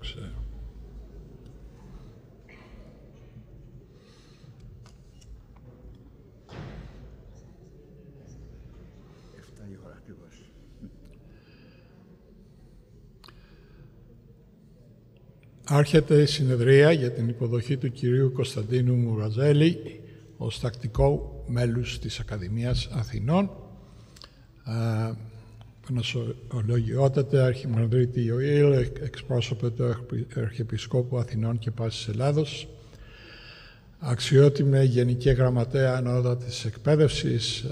ξέρω. Άρχεται η συνεδρία για την υποδοχή του κυρίου Κωνσταντίνου Μπουραζέλη ως τακτικό μέλους της Ακαδημίας Αθηνών. Πανασολογιότατε Αρχιμανδρίτη Ιωήλ, εκπρόσωπε του Αρχιεπισκόπου Αθηνών και Πάσης Ελλάδος, αξιότιμε Γενική Γραμματέα Ανώτατης Εκπαίδευσης,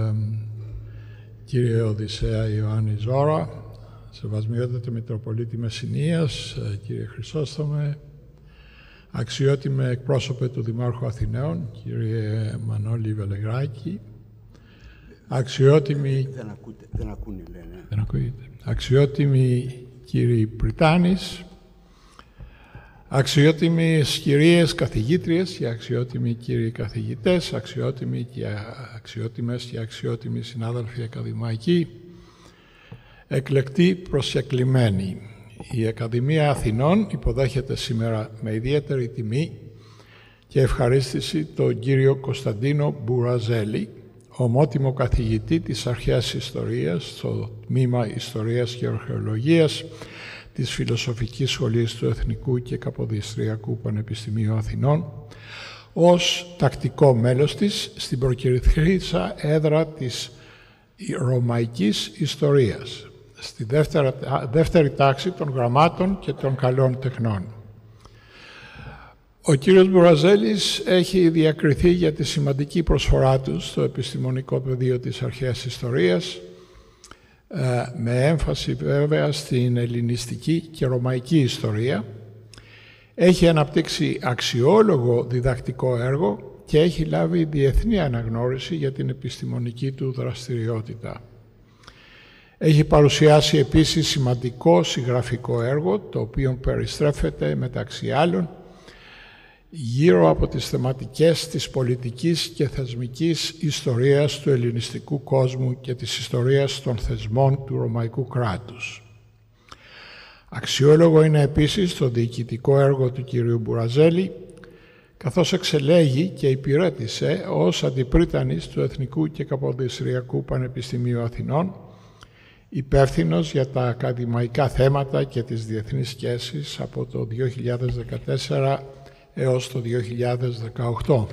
κύριε Οδυσσέα Ιωάννη Ζώρα, σεβασμιότατε Μητροπολίτη Μεσσηνίας, κύριε Χρυσόστομε, αξιότιμε εκπρόσωπε του Δημάρχου Αθηναίων, κύριε Μανώλη Βελεγράκη, αξιότιμη... Δεν ακούνε, λένε. Δεν ακούγεται. Αξιότιμοι κύριοι Πριτάνης, αξιότιμες κυρίες καθηγήτριες και αξιότιμοι κύριοι καθηγητές, αξιότιμοι και αξιότιμες και αξιότιμοι συνάδελφοι ακαδημαϊκοί, εκλεκτοί προσκεκλημένοι. Η Ακαδημία Αθηνών υποδέχεται σήμερα με ιδιαίτερη τιμή και ευχαρίστηση τον κύριο Κωνσταντίνο Μπουραζέλη, ομότιμο καθηγητή της Αρχαίας Ιστορίας στο Τμήμα Ιστορίας και Αρχαιολογίας της Φιλοσοφικής Σχολής του Εθνικού και Καποδιστριακού Πανεπιστημίου Αθηνών, ως τακτικό μέλος της στην προκηρυχθήσα έδρα της Ρωμαϊκής Ιστορίας, στη δεύτερη τάξη των γραμμάτων και των καλών τεχνών. Ο κύριος Μπουραζέλης έχει διακριθεί για τη σημαντική προσφορά του στο επιστημονικό πεδίο της αρχαίας ιστορίας, με έμφαση βέβαια στην ελληνιστική και ρωμαϊκή ιστορία. Έχει αναπτύξει αξιόλογο διδακτικό έργο και έχει λάβει διεθνή αναγνώριση για την επιστημονική του δραστηριότητα. Έχει παρουσιάσει επίσης σημαντικό συγγραφικό έργο, το οποίο περιστρέφεται μεταξύ άλλων γύρω από τις θεματικές της πολιτικής και θεσμικής ιστορίας του ελληνιστικού κόσμου και της ιστορίας των θεσμών του Ρωμαϊκού κράτους. Αξιόλογο είναι επίσης το διοικητικό έργο του κυρίου Μπουραζέλη, καθώς εξελέγει και υπηρέτησε ως αντιπρίτανης του Εθνικού και Καποδιστριακού Πανεπιστημίου Αθηνών, υπεύθυνος για τα ακαδημαϊκά θέματα και τις διεθνείς σχέσεις από το 2014 έως το 2018.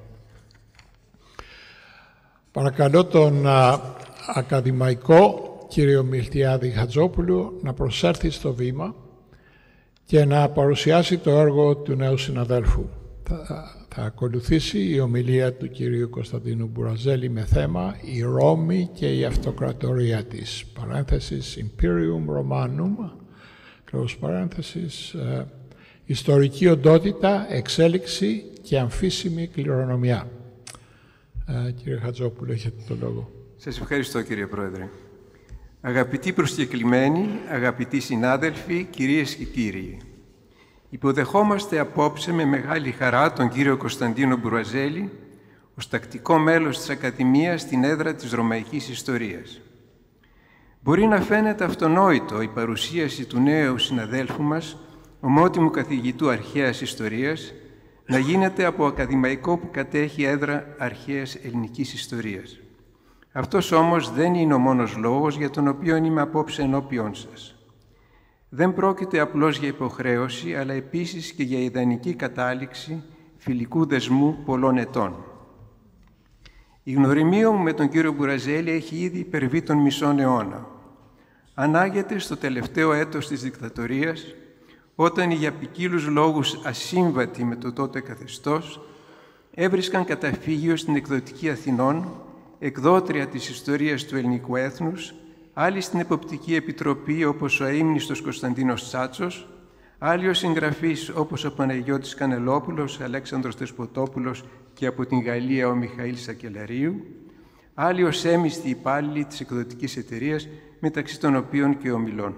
Παρακαλώ τον ακαδημαϊκό κύριο Μιλτιάδη Χατζόπουλου να προσέλθει στο βήμα και να παρουσιάσει το έργο του νέου συναδέλφου. Θα ακολουθήσει η ομιλία του κυρίου Κωνσταντίνου Μπουραζέλη με θέμα «Η Ρώμη και η αυτοκρατορία της», παρένθεσης «Imperium Romanum», κλείνει παρένθεσης, ιστορική οντότητα, εξέλιξη και αμφίσιμη κληρονομιά. Κύριε Χατζόπουλο, έχετε το λόγο. Σας ευχαριστώ, κύριε Πρόεδρε. Αγαπητοί προσκεκλημένοι, αγαπητοί συνάδελφοι, κυρίες και κύριοι, υποδεχόμαστε απόψε με μεγάλη χαρά τον κύριο Κωνσταντίνο Μπουραζέλη ως τακτικό μέλος της Ακαδημίας στην έδρα της Ρωμαϊκής Ιστορίας. Μπορεί να φαίνεται αυτονόητο η παρουσίαση του νέου συναδέλφου μας, ομότιμου καθηγητού αρχαίας ιστορίας, να γίνεται από ακαδημαϊκό που κατέχει έδρα αρχαίας ελληνικής ιστορίας. Αυτός όμως δεν είναι ο μόνος λόγος για τον οποίο είμαι απόψε ενώπιόν σας. Δεν πρόκειται απλώς για υποχρέωση, αλλά επίσης και για ιδανική κατάληξη φιλικού δεσμού πολλών ετών. Η γνωριμία μου με τον κύριο Μπουραζέλη έχει ήδη υπερβεί τον μισόν αιώνα. Ανάγεται στο τελευταίο έτος της δικτατορίας, όταν οι για ποικίλους λόγους ασύμβατοι με το τότε καθεστώς έβρισκαν καταφύγιο στην εκδοτική Αθηνών, εκδότρια της ιστορίας του ελληνικού έθνους, άλλοι στην Εποπτική Επιτροπή όπως ο αείμνηστος Κωνσταντίνος Τσάτσος, άλλοι ως συγγραφείς όπως ο Παναγιώτης Κανελόπουλος, ο Αλέξανδρος Δεσποτόπουλος και από την Γαλλία ο Μιχαήλ Σακελαρίου, άλλοι ως έμιστοι υπάλληλοι της εκδοτικής εταιρείας, μεταξύ των οποίων και ο Μιλών.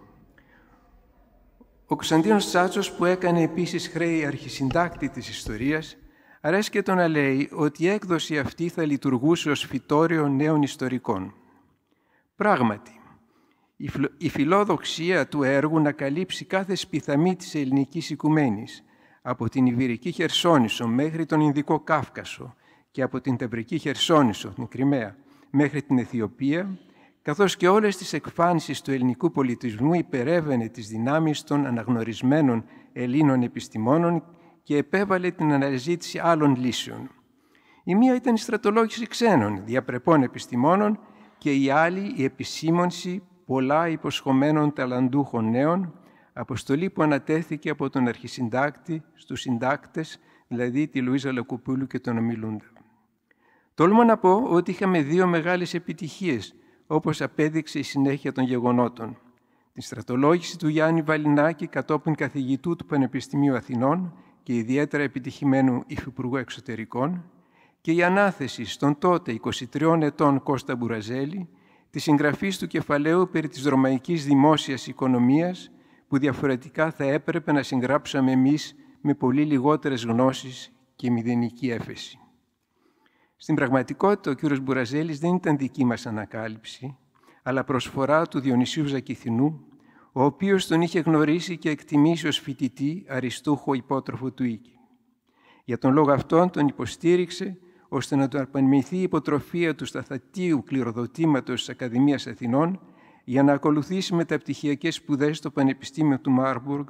Ο Κωνσταντίνος Τσάτσος, που έκανε επίσης χρέη αρχισυντάκτη της ιστορίας, αρέσκεται να λέει ότι η έκδοση αυτή θα λειτουργούσε ως φυτόριο νέων ιστορικών. Πράγματι, Η φιλόδοξία του έργου να καλύψει κάθε σπιθαμή της ελληνικής οικουμένης, από την Ιβηρική Χερσόνησο μέχρι τον Ινδικό Κάφκασο και από την Τευρική Χερσόνησο, την Κριμαία, μέχρι την Αιθιοπία, καθώς και όλες τις εκφάνσεις του ελληνικού πολιτισμού υπερέβαινε τις δυνάμεις των αναγνωρισμένων Ελλήνων επιστημόνων και επέβαλε την αναζήτηση άλλων λύσεων. Η μία ήταν η στρατολόγηση ξένων διαπρεπών επιστημόνων και η άλλη η επισήμονση πολλά υποσχομένων ταλαντούχων νέων, αποστολή που ανατέθηκε από τον αρχισυντάκτη στους συντάκτες, δηλαδή τη Λουίζα Λακοπούλου και τον Ομιλούντα. Τολμώ να πω ότι είχαμε δύο μεγάλες επιτυχίες, όπως απέδειξε η συνέχεια των γεγονότων. Την στρατολόγηση του Γιάννη Βαλινάκη κατόπιν καθηγητού του Πανεπιστημίου Αθηνών και ιδιαίτερα επιτυχημένου υφυπουργού εξωτερικών και η ανάθεση στον τότε 23 ετών Κώστα Μπουραζέλη της συγγραφής του κεφαλαίου περί της ρωμαϊκής δημόσιας οικονομίας που διαφορετικά θα έπρεπε να συγγράψαμε εμείς με πολύ λιγότερες γνώσεις και μηδενική έφεση. Στην πραγματικότητα, ο κύριος Μπουραζέλης δεν ήταν δική μας ανακάλυψη, αλλά προσφορά του Διονυσίου Ζακηθινού, ο οποίος τον είχε γνωρίσει και εκτιμήσει ως φοιτητή αριστούχο υπότροφο του οίκη. Για τον λόγο αυτόν τον υποστήριξε, ώστε να του αρπανηθεί η υποτροφία του σταθατίου κληροδοτήματος της Ακαδημίας Αθηνών για να ακολουθήσει μεταπτυχιακές σπουδές στο Πανεπιστήμιο του Μάρμπουργκ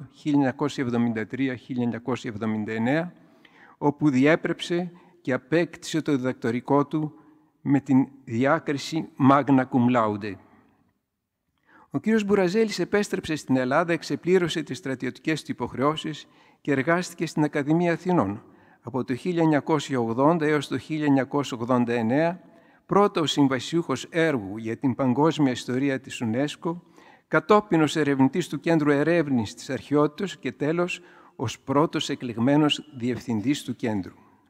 1973-1979, όπου διέπρεψε και απέκτησε το διδακτορικό του με την διάκριση Magna Cum Laude. Ο κύριος Μπουραζέλης επέστρεψε στην Ελλάδα, εξεπλήρωσε τις στρατιωτικές του υποχρεώσεις και εργάστηκε στην Ακαδημία Αθηνών από το 1980 έως το 1989, πρώτα ως συμβασιούχος έργου για την παγκόσμια ιστορία της UNESCO, κατόπιν ως ερευνητής του Κέντρου Ερεύνης της Αρχαιότητας και τέλος ως πρώτος εκλεγμένος διευθυντής του κέντρου.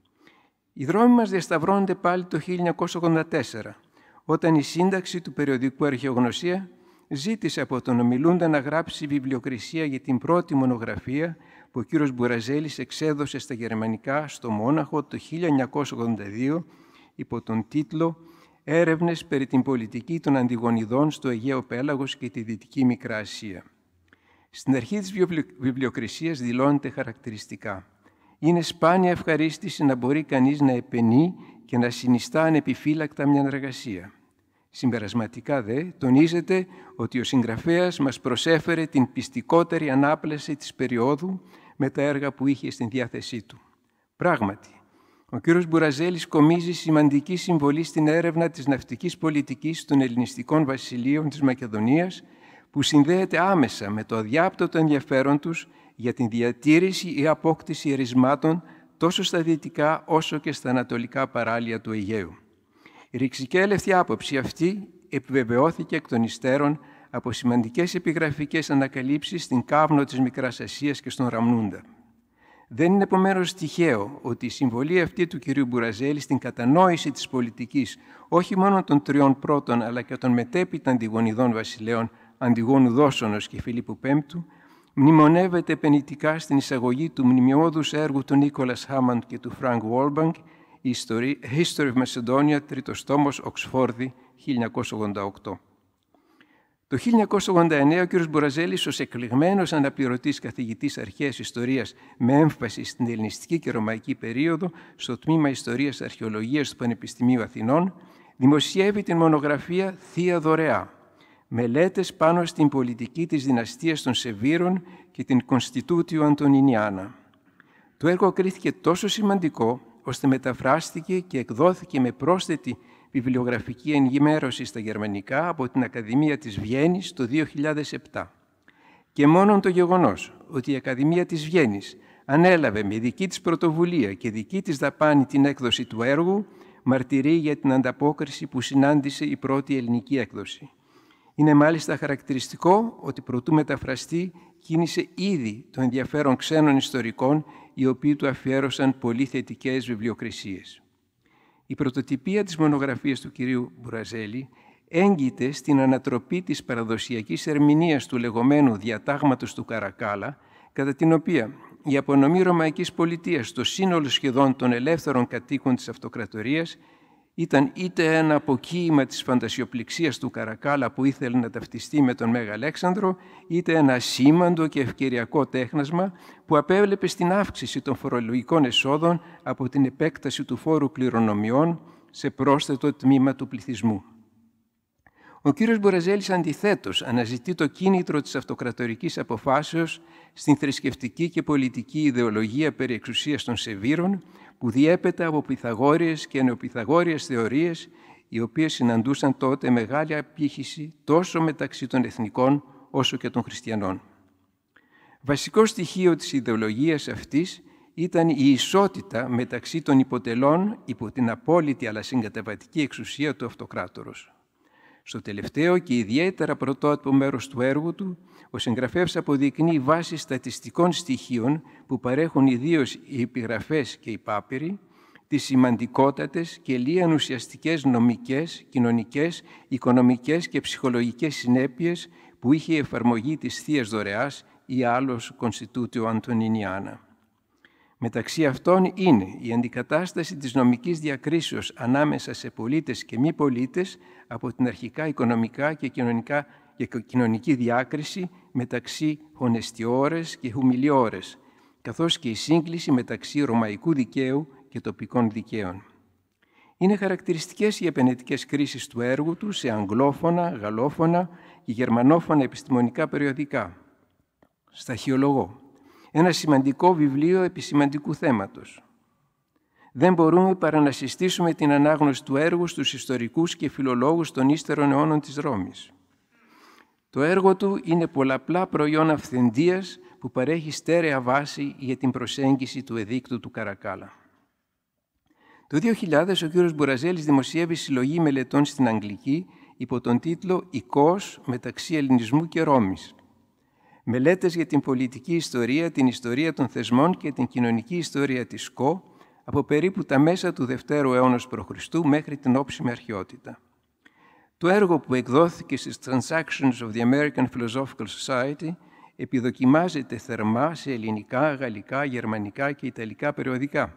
Οι δρόμοι μας διασταυρώνονται πάλι το 1984, όταν η σύνταξη του περιοδικού Αρχαιογνωσία ζήτησε από τον Ομιλούντα να γράψει βιβλιοκρισία για την πρώτη μονογραφία που ο κύριος Μπουραζέλης εξέδωσε στα γερμανικά στο Μόναχο το 1982 υπό τον τίτλο «Έρευνες περί την πολιτική των Αντιγονιδών στο Αιγαίο Πέλαγος και τη Δυτική Μικρά Ασία». Στην αρχή της βιβλιοκρισίας δηλώνεται χαρακτηριστικά: «Είναι σπάνια ευχαρίστηση να μπορεί κανείς να επενεί και να συνιστά ανεπιφύλακτα μια εργασία». Συμπερασματικά δε τονίζεται ότι ο συγγραφέας μας προσέφερε την πιστικότερη ανάπλαση της περίοδου με τα έργα που είχε στην διάθεσή του. Πράγματι, ο κύριος Μπουραζέλης κομίζει σημαντική συμβολή στην έρευνα της ναυτικής πολιτικής των ελληνιστικών βασιλείων της Μακεδονίας, που συνδέεται άμεσα με το αδιάπτωτο ενδιαφέρον τους για την διατήρηση ή απόκτηση ερισμάτων τόσο στα δυτικά όσο και στα ανατολικά παράλια του Αιγαίου. Η ρηξικέλευτη άποψη αυτή επιβεβαιώθηκε εκ των υστέρων από σημαντικές επιγραφικές ανακαλύψεις στην Κάβνο της Μικράς Ασίας και στον Ραμνούντα. Δεν είναι επομένως τυχαίο ότι η συμβολή αυτή του κυρίου Μπουραζέλη στην κατανόηση της πολιτικής όχι μόνο των τριών πρώτων αλλά και των μετέπειτα Αντιγονιδών βασιλέων Αντιγόνου Δόσονος και Φιλίππου Πέμπτου μνημονεύεται επενητικά στην εισαγωγή του μνημειώδους έργου του Νίκολας Χάμαντ και του Φρανκ Βόλμπανγκ, η History of Macedonia, τρίτος τόμος, Οξφόρδη, 1988. Το 1989 ο κ. Μπουραζέλης, ως εκλεγμένος αναπληρωτής καθηγητής αρχαίας ιστορίας με έμφαση στην ελληνιστική και ρωμαϊκή περίοδο στο τμήμα Ιστορίας Αρχαιολογίας του Πανεπιστημίου Αθηνών, δημοσιεύει την μονογραφία «Θεία Δωρεά», μελέτες πάνω στην πολιτική της δυναστείας των Σεβίρων και την Constitutio Antoniniana. Το έργο κρίθηκε τόσο σημαντικό, ώστε μεταφράστηκε και εκδόθηκε με πρόσθετη βιβλιογραφική ενημέρωση στα γερμανικά από την Ακαδημία της Βιέννης το 2007. Και μόνον το γεγονός ότι η Ακαδημία της Βιέννης ανέλαβε με δική της πρωτοβουλία και δική της δαπάνη την έκδοση του έργου, μαρτυρεί για την ανταπόκριση που συνάντησε η πρώτη ελληνική έκδοση. Είναι μάλιστα χαρακτηριστικό ότι προτού μεταφραστεί κίνησε ήδη το ενδιαφέρον ξένων ιστορικών, οι οποίοι του αφιέρωσαν πολύ θετικές βιβλιοκρισίες. Η πρωτοτυπία της μονογραφίας του κυρίου Μπουραζέλη έγκυται στην ανατροπή της παραδοσιακής ερμηνείας του λεγόμενου διατάγματος του Καρακάλα, κατά την οποία η απονομή ρωμαϊκής πολιτείας στο σύνολο σχεδόν των ελεύθερων κατοίκων της αυτοκρατορίας Ήταν είτε ένα αποκοίημα της φαντασιοπληξίας του Καρακάλα που ήθελε να ταυτιστεί με τον Μέγα Αλέξανδρο, είτε ένα σήμαντο και ευκαιριακό τέχνασμα που απέβλεπε στην αύξηση των φορολογικών εσόδων από την επέκταση του φόρου κληρονομιών σε πρόσθετο τμήμα του πληθυσμού. Ο κύριος Μπουραζέλης αντιθέτως αναζητεί το κίνητρο της αυτοκρατορικής αποφάσεως στην θρησκευτική και πολιτική ιδεολογία περί εξουσίας των Σεβύρων, που διέπεται από πυθαγόριες και νεοπυθαγόριες θεωρίες, οι οποίες συναντούσαν τότε μεγάλη απήχηση τόσο μεταξύ των εθνικών όσο και των χριστιανών. Βασικό στοιχείο της ιδεολογίας αυτής ήταν η ισότητα μεταξύ των υποτελών υπό την απόλυτη αλλά συγκαταβατική εξουσία του αυτοκράτορος. Στο τελευταίο και ιδιαίτερα πρωτότυπο μέρος του έργου του, ο συγγραφέας αποδεικνύει βάσει στατιστικών στοιχείων που παρέχουν ιδίως οι επιγραφές και οι πάπυροι, τις σημαντικότατες και λίαν ουσιαστικές νομικές, κοινωνικές, οικονομικές και ψυχολογικές συνέπειες που είχε η εφαρμογή της Θείας Δωρεάς ή άλλως Constitutio Antoniniana. Μεταξύ αυτών είναι η αντικατάσταση της νομικής διακρίσεως ανάμεσα σε πολίτες και μη πολίτες από την αρχικά οικονομικά και κοινωνική διάκριση μεταξύ honestiores και humiliores, καθώς και η σύγκληση μεταξύ ρωμαϊκού δικαίου και τοπικών δικαίων. Είναι χαρακτηριστικές οι επενετικές κρίσεις του έργου του σε αγγλόφωνα, γαλλόφωνα και γερμανόφωνα επιστημονικά περιοδικά. Σταχυολογώ. Ένα σημαντικό βιβλίο επισημαντικού θέματος. Δεν μπορούμε παρά να συστήσουμε την ανάγνωση του έργου στους ιστορικούς και φιλολόγους των ύστερων αιώνων της Ρώμης. Το έργο του είναι πολλαπλά προϊόν αυθεντίας που παρέχει στέρεα βάση για την προσέγγιση του εδίκτου του Καρακάλα. Το 2000 ο κύριος Μπουραζέλης δημοσιεύει συλλογή μελετών στην Αγγλική υπό τον τίτλο «Οικός μεταξύ Ελληνισμού και Ρώμης». Μελέτες για την πολιτική ιστορία, την ιστορία των θεσμών και την κοινωνική ιστορία της ΚΟ από περίπου τα μέσα του 2ου αιώνα π.Χ. μέχρι την όψιμη αρχαιότητα. Το έργο που εκδόθηκε στις Transactions of the American Philosophical Society επιδοκιμάζεται θερμά σε ελληνικά, γαλλικά, γερμανικά και ιταλικά περιοδικά.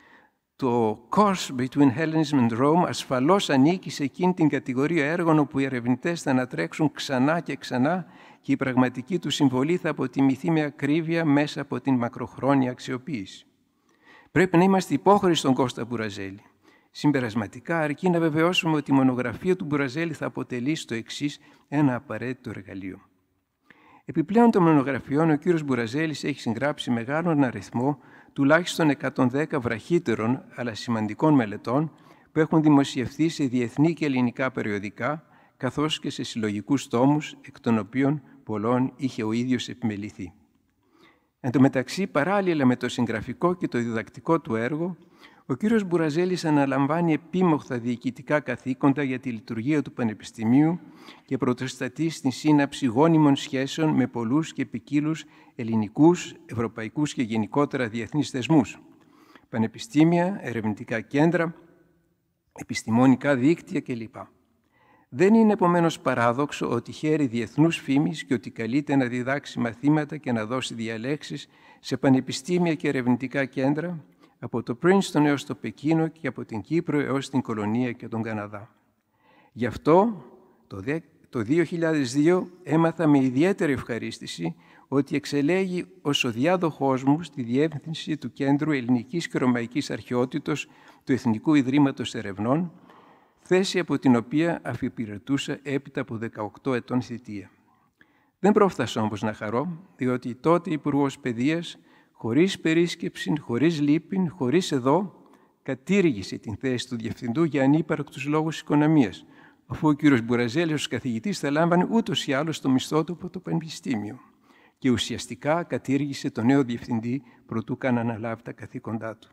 Το Course Between Hellenism and Rome ασφαλώς ανήκει σε εκείνη την κατηγορία έργων όπου οι ερευνητές θα ανατρέξουν ξανά και ξανά και η πραγματική του συμβολή θα αποτιμηθεί με ακρίβεια μέσα από την μακροχρόνια αξιοποίηση. Πρέπει να είμαστε υπόχρεοι στον Κώστα Μπουραζέλη. Συμπερασματικά, αρκεί να βεβαιώσουμε ότι η μονογραφία του Μπουραζέλη θα αποτελεί στο εξής ένα απαραίτητο εργαλείο. Επιπλέον των μονογραφιών, ο κύριος Μπουραζέλης έχει συγγράψει μεγάλον αριθμό τουλάχιστον 110 βραχύτερων αλλά σημαντικών μελετών που έχουν δημοσιευθεί σε διεθνή και ελληνικά περιοδικά, καθώς και σε συλλογικούς τόμους, εκ των οποίων πολλών είχε ο ίδιος επιμεληθεί. Εν τω μεταξύ, παράλληλα με το συγγραφικό και το διδακτικό του έργο, ο κύριος Μπουραζέλης αναλαμβάνει επίμοχθα διοικητικά καθήκοντα για τη λειτουργία του Πανεπιστημίου και πρωτοστατεί στην σύναψη γόνιμων σχέσεων με πολλούς και ποικίλους ελληνικούς, ευρωπαϊκούς και γενικότερα διεθνείς θεσμούς, πανεπιστήμια, ερευνητικά κέντρα, επιστημονικά δίκτυα κλπ. Δεν είναι επομένως παράδοξο ότι χαίρει διεθνούς φήμης και ότι καλείται να διδάξει μαθήματα και να δώσει διαλέξεις σε πανεπιστήμια και ερευνητικά κέντρα, από το Princeton έως το Πεκίνο και από την Κύπρο έως την Κολονία και τον Καναδά. Γι' αυτό το 2002 έμαθα με ιδιαίτερη ευχαρίστηση ότι εξελέγει ως ο διάδοχός μου στη διεύθυνση του Κέντρου Ελληνικής και Ρωμαϊκής Αρχαιότητος του Εθνικού Ιδρύματος Ερευνών, θέση από την οποία αφιπηρετούσα έπειτα από 18 ετών θητεία. Δεν πρόφθασα όμως να χαρώ, διότι τότε Υπουργός Παιδείας, χωρίς περίσκεψη, χωρίς λύπην, χωρίς εδώ, κατήργησε την θέση του Διευθυντού για ανύπαρκτους λόγους οικονομίας, αφού ο κύριος Μπουραζέλης ως καθηγητής θα λάμβανε ούτως ή άλλως το μισθό του από το Πανεπιστήμιο και ουσιαστικά κατήργησε τον νέο Διευθυντή προτού καν αναλάβει τα καθήκοντά του.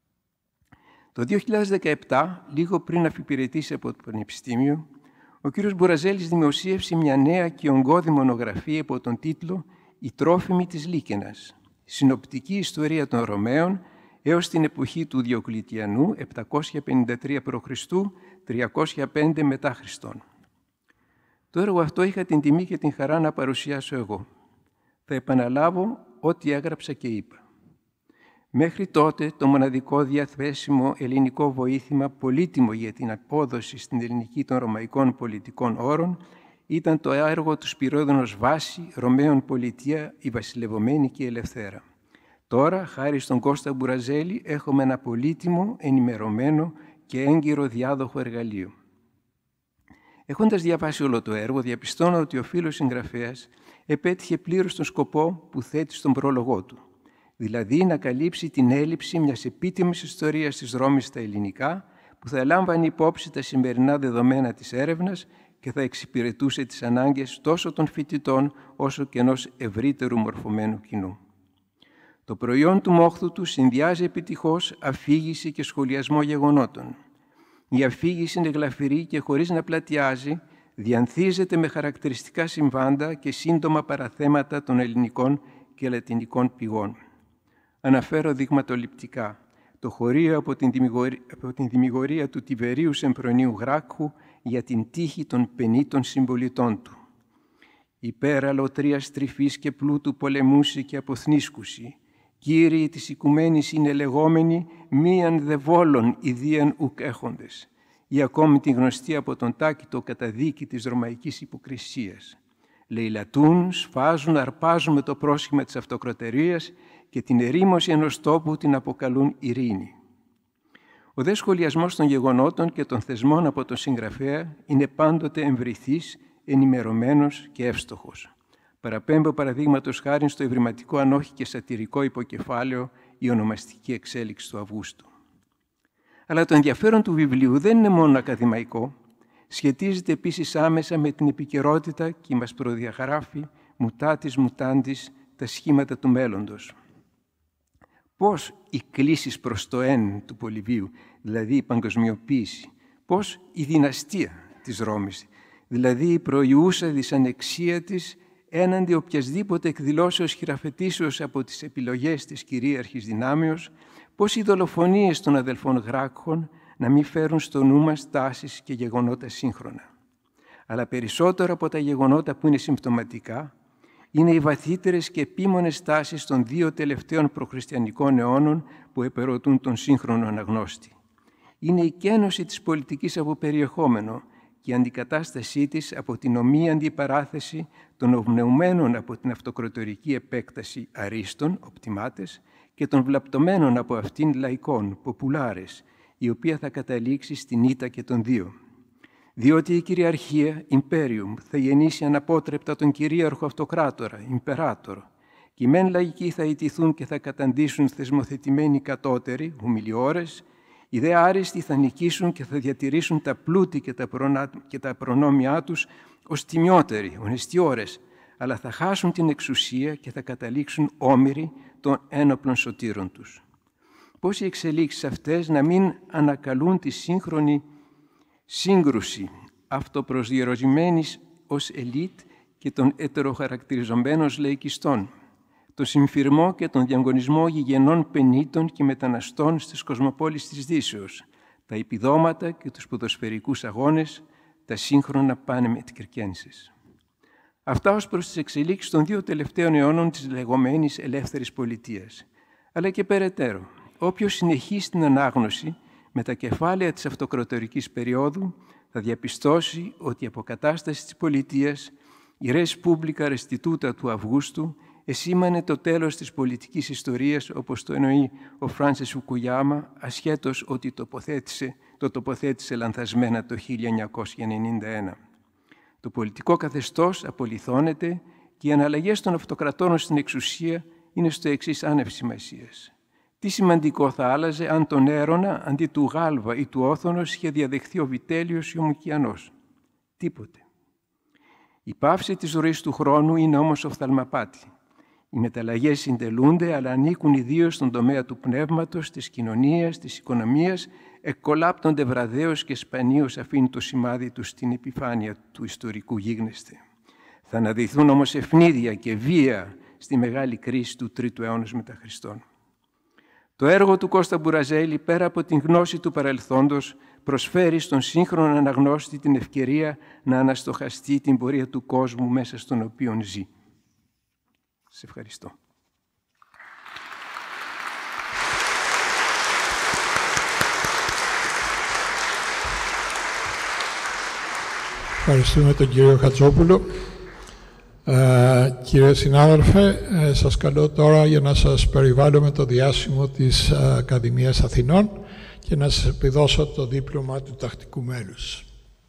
Το 2017, λίγο πριν αφιπηρετήσει από το Πανεπιστήμιο, ο κύριος Μπουραζέλης δημοσίευσε μια νέα και ογκώδη μονογραφία υπό τον τίτλο «Η τρόφιμη της Λίκαινας. Συνοπτική ιστορία των Ρωμαίων έως την εποχή του Διοκλητιανού 753 π.Χ. 305 μετά Χριστόν». Το έργο αυτό είχα την τιμή και την χαρά να παρουσιάσω εγώ. Θα επαναλάβω ό,τι έγραψα και είπα. Μέχρι τότε, το μοναδικό διαθέσιμο ελληνικό βοήθημα πολύτιμο για την απόδοση στην ελληνική των ρωμαϊκών πολιτικών όρων ήταν το έργο του Σπυρόδωνος Βάση, Ρωμαίων Πολιτεία, η Βασιλευωμένη και η Ελευθέρα. Τώρα, χάρη στον Κώστα Μπουραζέλη, έχουμε ένα πολύτιμο, ενημερωμένο και έγκυρο διάδοχο εργαλείο. Έχοντας διαβάσει όλο το έργο, διαπιστώνω ότι ο φίλος συγγραφέας επέτυχε πλήρως τον σκοπό που θέτει στον πρόλογό του, δηλαδή να καλύψει την έλλειψη μιας επίτιμης ιστορίας της Ρώμης στα ελληνικά, που θα λάμβανε υπόψη τα σημερινά δεδομένα της έρευνας και θα εξυπηρετούσε τις ανάγκες τόσο των φοιτητών όσο και ενός ευρύτερου μορφωμένου κοινού. Το προϊόν του μόχθου του συνδυάζει επιτυχώς αφήγηση και σχολιασμό γεγονότων. Η αφήγηση είναι γλαφυρή και χωρίς να πλατιάζει, διανθίζεται με χαρακτηριστικά συμβάντα και σύντομα παραθέματα των ελληνικών και λατινικών πηγών. Αναφέρω δειγματοληπτικά το χωρίο από την δημιουργία του Τιβερίου Σεμπρονίου Γράκχου για την τύχη των 50 συμπολιτών του. Υπέρα λωτρίας τρυφής και πλούτου πολεμούσι και αποθνίσκουσι. Κύριοι της οικουμένης είναι λεγόμενοι, μίαν δε βόλων ιδίαν ουκ έχοντες. Ή ακόμη την γνωστή από τον Τάκητο καταδίκη της ρωμαϊκής υποκρισίας. Λεηλατούν, σφάζουν, αρπάζουν με το πρόσχημα της αυτοκροτερίας και την ερήμωση ενός τόπου την αποκαλούν ειρήνη. Ο δε σχολιασμός των γεγονότων και των θεσμών από τον συγγραφέα είναι πάντοτε εμβριθής, ενημερωμένος και εύστοχος. Παραπέμπω παραδείγματος χάριν στο ευρηματικό αν όχι και σατυρικό υποκεφάλαιο «Η ονομαστική εξέλιξη του Αυγούστου». Αλλά το ενδιαφέρον του βιβλίου δεν είναι μόνο ακαδημαϊκό, σχετίζεται επίσης άμεσα με την επικαιρότητα και μας προδιαγράφει mutatis mutandis τα σχήματα του μέλλοντος. Πώς οι κλίσεις προς το εν του Πολυβίου, δηλαδή η παγκοσμιοποίηση, πώς η δυναστεία της Ρώμης, δηλαδή η προϊούσα δυσανεξία της έναντι οποιασδήποτε εκδηλώσεως χειραφετήσεως από τις επιλογές της κυρίαρχης δυνάμεως, πώς οι δολοφονίες των αδελφών Γράκχων να μην φέρουν στο νου μας τάσεις και γεγονότα σύγχρονα. Αλλά περισσότερο από τα γεγονότα που είναι συμπτωματικά, είναι οι βαθύτερες και επίμονες τάσεις των 2 τελευταίων προχριστιανικών αιώνων που επερωτούν τον σύγχρονο αναγνώστη. Είναι η κένωση της πολιτικής από περιεχόμενο και η αντικατάστασή της από την ομοία αντιπαράθεση των ευνεουμένων από την αυτοκρατορική επέκταση αρίστων, οπτιμάτες, και των βλαπτωμένων από αυτήν λαϊκών, ποπουλάρες, η οποία θα καταλήξει στην ήττα και των 2. Διότι η κυριαρχία, imperium, θα γεννήσει αναπότρεπτα τον κυρίαρχο αυτοκράτορα, imperator, και οι μεν λαϊκοί θα ιτηθούν και θα καταντήσουν θεσμοθετημένοι κατώτεροι, humiliores, οι δε άριστοι θα νικήσουν και θα διατηρήσουν τα πλούτη και τα προνόμια τους ως τιμιότεροι, ονεστιόρες, αλλά θα χάσουν την εξουσία και θα καταλήξουν όμηροι των ένοπλων σωτήρων τους. Πώς οι εξελίξεις αυτές να μην ανακαλούν τη σύγχρονη σύγκρουση αυτοπροσδιορισμένης ως ελίτ και των ετεροχαρακτηριζομένων λαϊκιστών, το συμφυρμό και τον διαγωνισμό γηγενών πενήτων και μεταναστών στις κοσμοπόλεις της Δύσεως, τα επιδόματα και τους ποδοσφαιρικούς αγώνες, τα σύγχρονα πανεμετκυρκένσεις. Αυτά ως προς τις εξελίξεις των 2 τελευταίων αιώνων της λεγόμενης ελεύθερης πολιτείας. Αλλά και περαιτέρω, όποιος συνεχίσει την ανάγνωση με τα κεφάλαια της αυτοκρατορικής περίοδου, θα διαπιστώσει ότι η αποκατάσταση της πολιτείας, η res publica restituta του Αυγούστου, εσήμανε το τέλος της πολιτικής ιστορίας, όπως το εννοεί ο Φράνσις Φουκουγιάμα, ασχέτως ότι το τοποθέτησε λανθασμένα το 1991. Το πολιτικό καθεστώς απολιθώνεται και οι αναλλαγές των αυτοκρατόρων στην εξουσία είναι στο εξής άνευ σημασίας. Τι σημαντικό θα άλλαζε αν τον Έρωνα αντί του Γάλβα ή του Όθωνος είχε διαδεχθεί ο Βιτέλιος ή ο Μουκιανός. Τίποτε. Η πάυση της ροής του χρόνου είναι όμως οφθαλμαπάτη. Οι μεταλλαγές συντελούνται, αλλά ανήκουν ιδίως στον τομέα του πνεύματος, της κοινωνίας, της οικονομίας, εκκολάπτονται βραδέως και σπανίως αφήνει το σημάδι τους στην επιφάνεια του ιστορικού γίγνεσθε. Θα αναδειθούν όμως ευνίδια και βία στη μεγάλη κρίση του 3ου αιώνα μετά Χριστόν. Το έργο του Κώστα Μπουραζέλη, πέρα από την γνώση του παρελθόντος, προσφέρει στον σύγχρονο αναγνώστη την ευκαιρία να αναστοχαστεί την πορεία του κόσμου μέσα στον οποίο ζει. Σε ευχαριστώ. Ευχαριστούμε τον κύριο Χατζόπουλο. Κύριε συνάδελφε, σας καλώ τώρα για να σας περιβάλλω με το διάσημο της Ακαδημίας Αθηνών και να σας επιδώσω το δίπλωμα του τακτικού μέλους.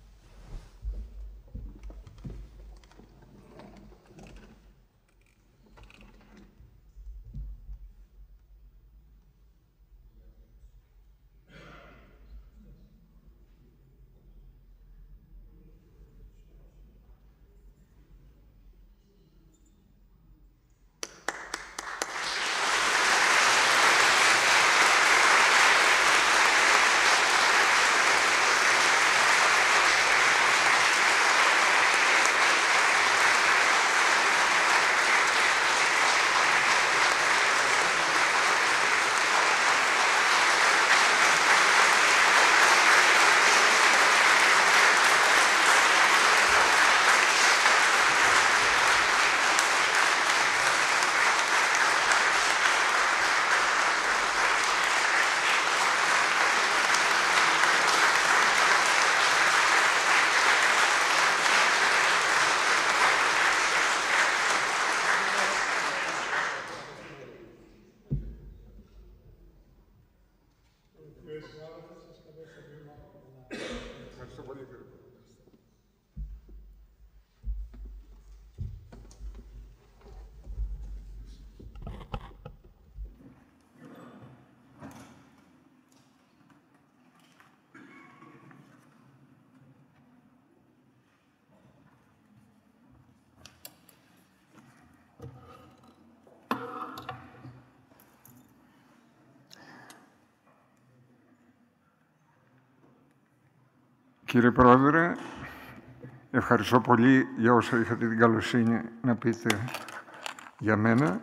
Κύριε Πρόεδρε, ευχαριστώ πολύ για όσα είχατε την καλοσύνη να πείτε για μένα.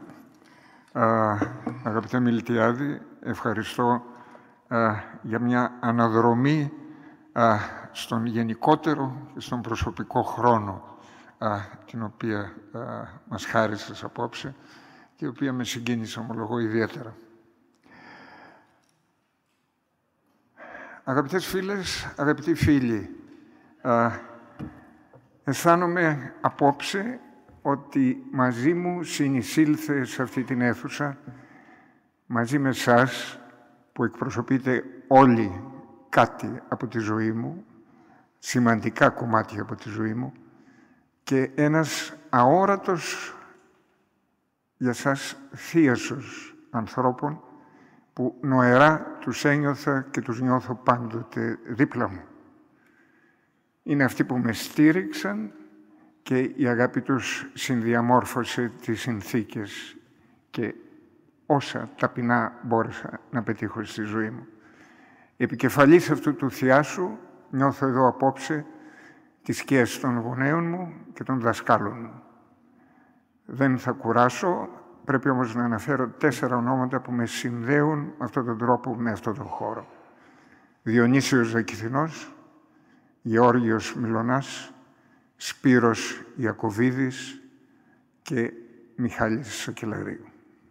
Αγαπητέ Μιλτιάδη, ευχαριστώ για μια αναδρομή στον γενικότερο και στον προσωπικό χρόνο την οποία μας χάρισες απόψε και η οποία με συγκίνησε, ομολογώ, ιδιαίτερα. Αγαπητές φίλες, αγαπητοί φίλοι, αισθάνομαι απόψε ότι μαζί μου συνεισήλθε σε αυτή την αίθουσα, μαζί με εσάς που εκπροσωπείτε όλοι κάτι από τη ζωή μου, σημαντικά κομμάτια από τη ζωή μου, και ένας αόρατος για σας θίασος ανθρώπων που νοερά τους ένιωθα και τους νιώθω πάντοτε δίπλα μου. Είναι αυτοί που με στήριξαν και η αγάπη τους συνδιαμόρφωσε τις συνθήκες και όσα ταπεινά μπόρεσα να πετύχω στη ζωή μου. Επικεφαλής αυτού του θειάσου νιώθω εδώ απόψε τις σκιές των γονέων μου και των δασκάλων μου. Δεν θα κουράσω, πρέπει όμως να αναφέρω 4 ονόματα που με συνδέουν με αυτόν τον τρόπο, με αυτόν τον χώρο. Διονύσιος Ζακηθινός, Γεώργιος Μιλωνάς, Σπύρος Ιακωβίδης και Μιχάλης Σακελαρίου.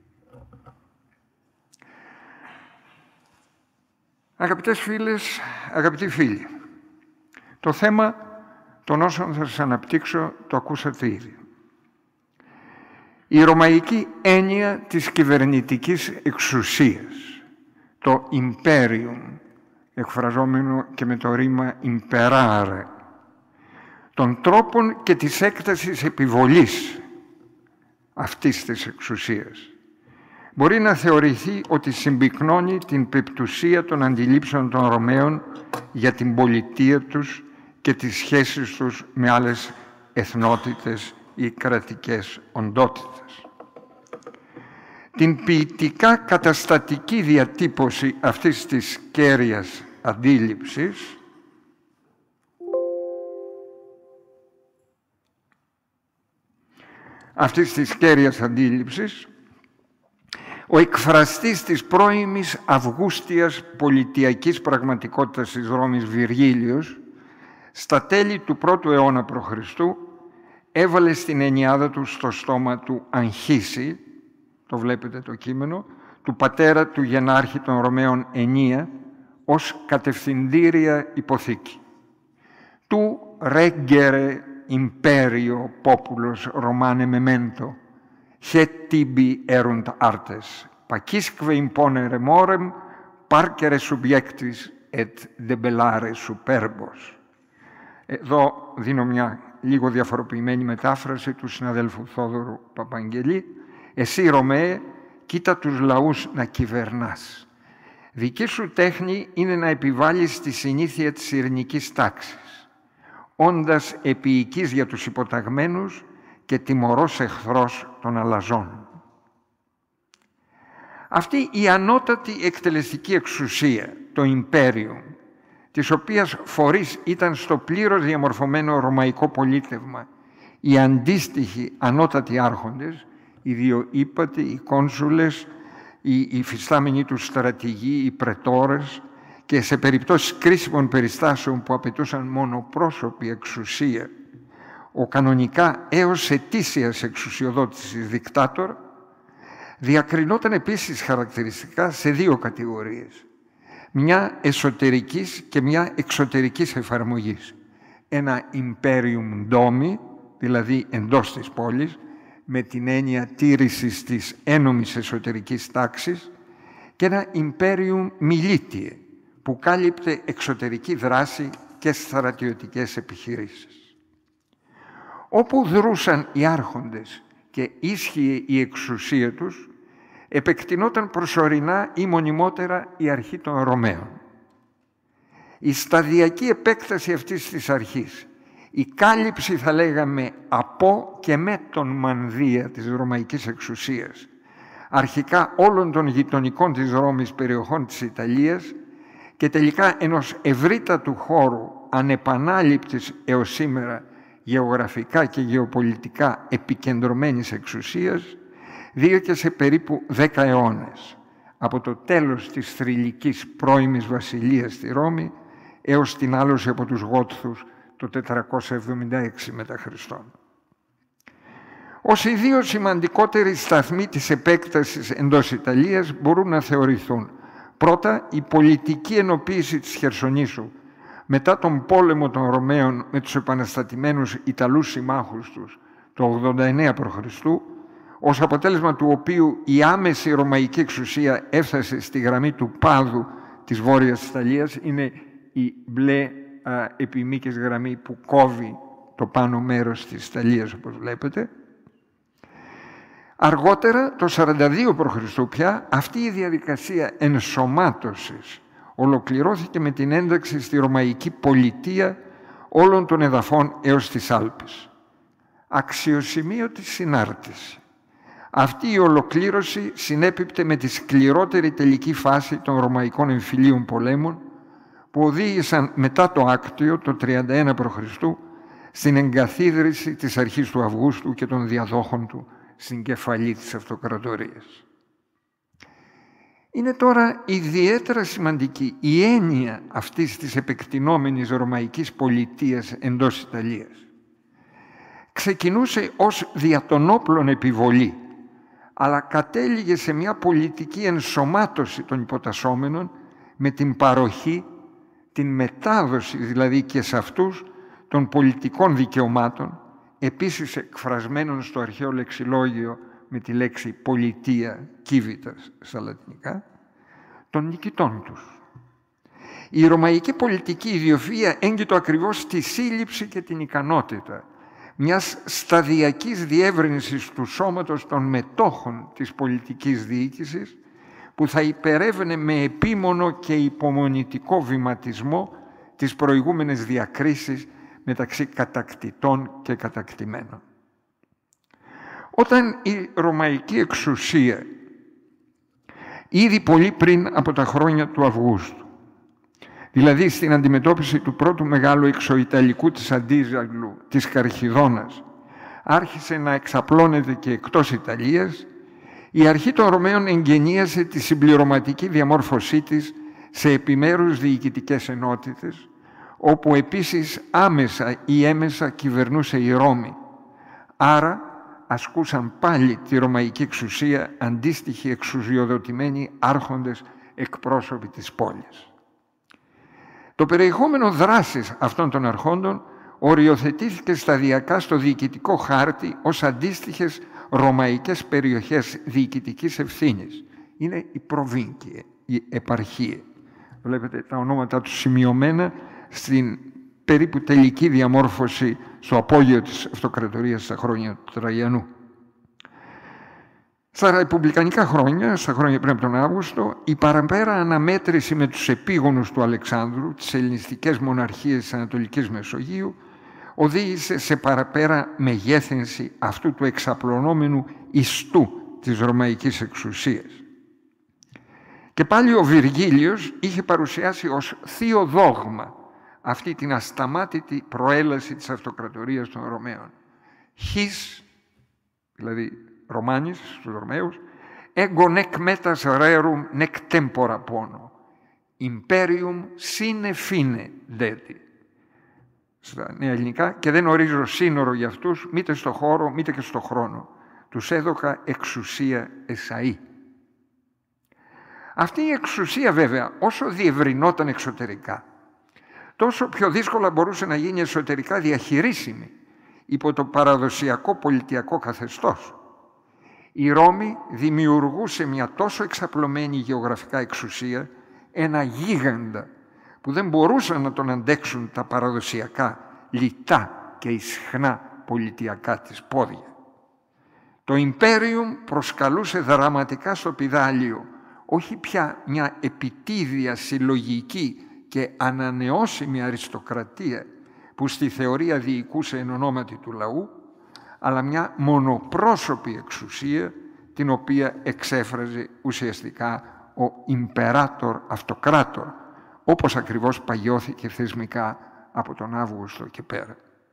Αγαπητές φίλες, αγαπητοί φίλοι, το θέμα των όσων θα σας αναπτύξω το ακούσατε ήδη. Η ρωμαϊκή έννοια της κυβερνητικής εξουσίας, το imperium, εκφραζόμενο και με το ρήμα imperare, των τρόπων και της έκτασης επιβολής αυτής της εξουσίας, μπορεί να θεωρηθεί ότι συμπυκνώνει την πεπτουσία των αντιλήψεων των Ρωμαίων για την πολιτεία τους και τις σχέσεις τους με άλλες εθνότητες ή κρατικές οντότητες. Την ποιητικά καταστατική διατύπωση αυτής της κέρυας αντίληψης ο εκφραστής της πρώιμης αυγούστιας πολιτιακής πραγματικότητας της Ρώμης, Βυργίλιος, στα τέλη του 1ου αιώνα π.Χ. έβαλε στην ενιάδα του στο στόμα του Αγχίση, το βλέπετε το κείμενο, του πατέρα του γενάρχη των Ρωμαίων Ενία, ως κατευθυντήρια υποθήκη. Του reggere imperio populus Romane memento, het tibi erunt artes, pacisque imponere morem, parcere subjectis et debellare superbos. Εδώ δίνω μια λίγο διαφοροποιημένη μετάφραση του συναδέλφου Θόδωρου Παπαγγελή. Εσύ, Ρωμαίε, κοίτα τους λαούς να κυβερνάς. Δική σου τέχνη είναι να επιβάλλεις τη συνήθεια της ειρηνικής τάξης, όντας επίοικης για τους υποταγμένους και τιμωρός εχθρός των αλαζών. Αυτή η ανώτατη εκτελεστική εξουσία, το Ιμπέριο, της οποίας φορείς ήταν στο πλήρως διαμορφωμένο ρωμαϊκό πολίτευμα οι αντίστοιχοι ανώτατοι άρχοντες, οι δύο ύπατοι, οι κόνσουλες, οι υφιστάμενοι τους στρατηγοί, οι πρετόρες, και σε περιπτώσεις κρίσιμων περιστάσεων που απαιτούσαν μονοπρόσωπη εξουσία, ο κανονικά έως ετήσιας εξουσιοδότησης δικτάτορ, διακρινόταν επίσης χαρακτηριστικά σε δύο κατηγορίες. Μια εσωτερικής και μια εξωτερικής εφαρμογής. Ένα imperium domi, δηλαδή εντός της πόλης, με την έννοια τήρησης της ένομης εσωτερικής τάξης, και ένα imperium militiae, που κάλυπτε εξωτερική δράση και στρατιωτικές επιχειρήσεις. Όπου δρούσαν οι άρχοντες και ίσχυε η εξουσία τους, επεκτηνόταν προσωρινά ή μονιμότερα η αρχή των Ρωμαίων. Η σταδιακή επέκταση αυτής της αρχής, η κάλυψη, θα λέγαμε, από και με τον μανδύα της ρωμαϊκής εξουσίας, αρχικά όλων των γειτονικών της Ρώμης περιοχών της Ιταλίας και τελικά ενός ευρύτατου χώρου ανεπανάληπτης έως σήμερα γεωγραφικά και γεωπολιτικά επικεντρωμένης εξουσίας, δίωκε σε περίπου 10 αιώνες, από το τέλος της θρυλικής πρώιμης βασιλείας στη Ρώμη έως την άλωση από τους Γότθους το 476 μετά Χριστόν. Ως οι δύο σημαντικότεροι σταθμοί της επέκτασης εντός Ιταλίας μπορούν να θεωρηθούν πρώτα η πολιτική ενοποίηση της Χερσονήσου μετά τον πόλεμο των Ρωμαίων με τους επαναστατημένους Ιταλούς συμμάχους τους το 89 π.Χ., ως αποτέλεσμα του οποίου η άμεση ρωμαϊκή εξουσία έφτασε στη γραμμή του Πάδου της Βόρειας Ιταλίας. Είναι η μπλε επιμήκης γραμμή που κόβει το πάνω μέρος της Ιταλίας, όπως βλέπετε. Αργότερα, το 42 π.Χ. πια, αυτή η διαδικασία ενσωμάτωσης ολοκληρώθηκε με την ένταξη στη ρωμαϊκή πολιτεία όλων των εδαφών έως τις Άλπεις. Αξιοσημείωτη συνάρτηση. Αυτή η ολοκλήρωση συνέπιπτε με τη σκληρότερη τελική φάση των ρωμαϊκών εμφυλίων πολέμων που οδήγησαν μετά το Άκτιο, το 31 π.Χ., στην εγκαθίδρυση της αρχής του Αυγούστου και των διαδόχων του στην κεφαλή της αυτοκρατορίας. Είναι τώρα ιδιαίτερα σημαντική η έννοια αυτής της επεκτηνόμενης ρωμαϊκής πολιτείας εντός Ιταλίας. Ξεκινούσε ως δια των όπλων επιβολή, αλλά κατέληγε σε μια πολιτική ενσωμάτωση των υποτασσόμενων με την παροχή, την μετάδοση δηλαδή και σε αυτούς των πολιτικών δικαιωμάτων, επίσης εκφρασμένων στο αρχαίο λεξιλόγιο με τη λέξη πολιτεία, civitas στα λατινικά, των νικητών τους. Η ρωμαϊκή πολιτική ιδιοφυΐα έγκυται ακριβώς στη σύλληψη και την ικανότητα μιας σταδιακής διεύρυνσης του σώματος των μετόχων της πολιτικής διοίκησης, που θα υπερεύαινε με επίμονο και υπομονητικό βηματισμό τις προηγούμενες διακρίσεις μεταξύ κατακτητών και κατακτημένων. Όταν η ρωμαϊκή εξουσία, ήδη πολύ πριν από τα χρόνια του Αυγούστου, δηλαδή στην αντιμετώπιση του πρώτου μεγάλου εξωιταλικού της Αντίζαγλου, της Καρχιδώνας, άρχισε να εξαπλώνεται και εκτός Ιταλίας, η αρχή των Ρωμαίων εγγενίασε τη συμπληρωματική διαμόρφωσή της σε επιμέρους διοικητικές ενότητες, όπου επίσης άμεσα ή έμεσα κυβερνούσε η Ρώμη. Άρα ασκούσαν πάλι τη ρωμαϊκή εξουσία αντίστοιχοι εξουσιοδοτημένοι άρχοντες εκπρόσωποι της πόλης. Το περιεχόμενο δράσης αυτών των αρχόντων οριοθετήθηκε σταδιακά στο διοικητικό χάρτη ως αντίστοιχες ρωμαϊκές περιοχές διοικητικής ευθύνης. Είναι η προβίνκια, η επαρχία. Βλέπετε τα ονόματα του σημειωμένα στην περίπου τελική διαμόρφωση στο απόγειο της αυτοκρατορίας στα χρόνια του Τραγιανού. Στα ρεπουμπλικανικά χρόνια, στα χρόνια πριν από τον Αύγουστο, η παραπέρα αναμέτρηση με τους επίγονους του Αλεξάνδρου, τις ελληνιστικές μοναρχίες της Ανατολικής Μεσογείου, οδήγησε σε παραπέρα μεγέθυνση αυτού του εξαπλωνόμενου ιστού της ρωμαϊκής εξουσίας. Και πάλι ο Βυργίλιος είχε παρουσιάσει ως θείο δόγμα αυτή την ασταμάτητη προέλαση της αυτοκρατορίας των Ρωμαίων. Χις, δηλαδή Ρωμάνης στους Ρωμαίους, «Έγκο νεκ μέτας ρέρουμ νεκ τέμπορα πόνο, imperium sine fine deti». Στα νέα ελληνικά, «και δεν ορίζω σύνορο για αυτούς, μήτε στο χώρο, μήτε και στο χρόνο. Τους έδωκα εξουσία εσαΐ». Αυτή η εξουσία βέβαια, όσο διευρυνόταν εξωτερικά, τόσο πιο δύσκολα μπορούσε να γίνει εσωτερικά διαχειρίσιμη υπό το παραδοσιακό πολιτιακό καθεστώς. Η Ρώμη δημιουργούσε μια τόσο εξαπλωμένη γεωγραφικά εξουσία, ένα γίγαντα που δεν μπορούσαν να τον αντέξουν τα παραδοσιακά, λιτά και ισχνά πολιτιακά της πόδια. Το Ιμπέριουμ προσκαλούσε δραματικά στο πηδάλιο όχι πια μια επιτίδια συλλογική και ανανεώσιμη αριστοκρατία που στη θεωρία διοικούσε εν ονόματι του λαού, αλλά μια μονοπρόσωπη εξουσία την οποία εξέφραζε ουσιαστικά ο Ιμπεράτορ Αυτοκράτορ, όπως ακριβώς παγιώθηκε θεσμικά από τον Αύγουστο και πέρα.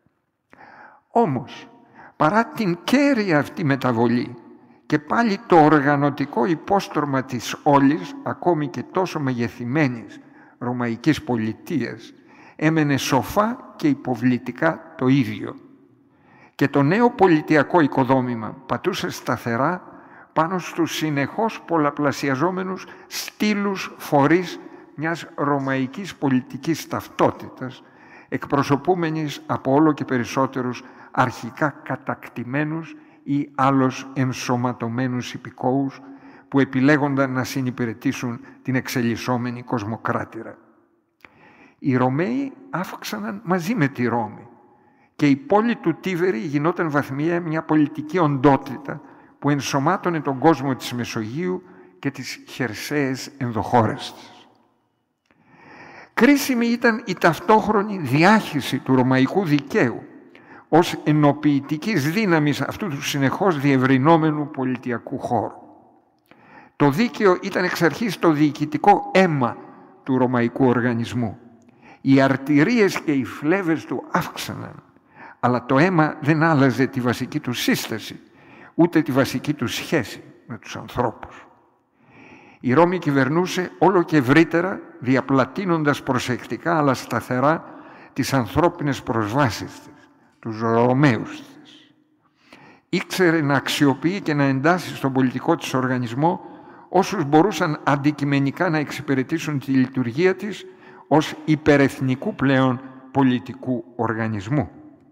Όμως, παρά την κέρια αυτή μεταβολή και πάλι το οργανωτικό υπόστρωμα της όλης, ακόμη και τόσο μεγεθυμένης ρωμαϊκής πολιτείας, έμενε σοφά και υποβλητικά το ίδιο. Και το νέο πολιτιακό οικοδόμημα πατούσε σταθερά πάνω στους συνεχώς πολλαπλασιαζόμενους στήλους φορείς μιας ρωμαϊκής πολιτικής ταυτότητας, εκπροσωπούμενης από όλο και περισσότερους αρχικά κατακτημένους ή άλλως ενσωματωμένους υπηκόους που επιλέγονταν να συνυπηρετήσουν την εξελισσόμενη κοσμοκράτηρα. Οι Ρωμαίοι αύξαναν μαζί με τη Ρώμη και η πόλη του Τίβερη γινόταν βαθμιαία μια πολιτική οντότητα που ενσωμάτωνε τον κόσμο της Μεσογείου και τις χερσαίες ενδοχώρες της. Κρίσιμη ήταν η ταυτόχρονη διάχυση του ρωμαϊκού δικαίου ως ενοποιητικής δύναμης αυτού του συνεχώς διευρυνόμενου πολιτιακού χώρου. Το δίκαιο ήταν εξ αρχής το διοικητικό αίμα του ρωμαϊκού οργανισμού. Οι αρτηρίες και οι φλέβες του αύξαναν, αλλά το αίμα δεν άλλαζε τη βασική του σύσταση, ούτε τη βασική του σχέση με τους ανθρώπους. Η Ρώμη κυβερνούσε όλο και ευρύτερα, διαπλατείνοντας προσεκτικά αλλά σταθερά τις ανθρώπινες προσβάσεις της, τους Ρωμαίους της. Ήξερε να αξιοποιεί και να εντάσσει στον πολιτικό της οργανισμό όσους μπορούσαν αντικειμενικά να εξυπηρετήσουν τη λειτουργία της ως υπερεθνικού πλέον πολιτικού οργανισμού.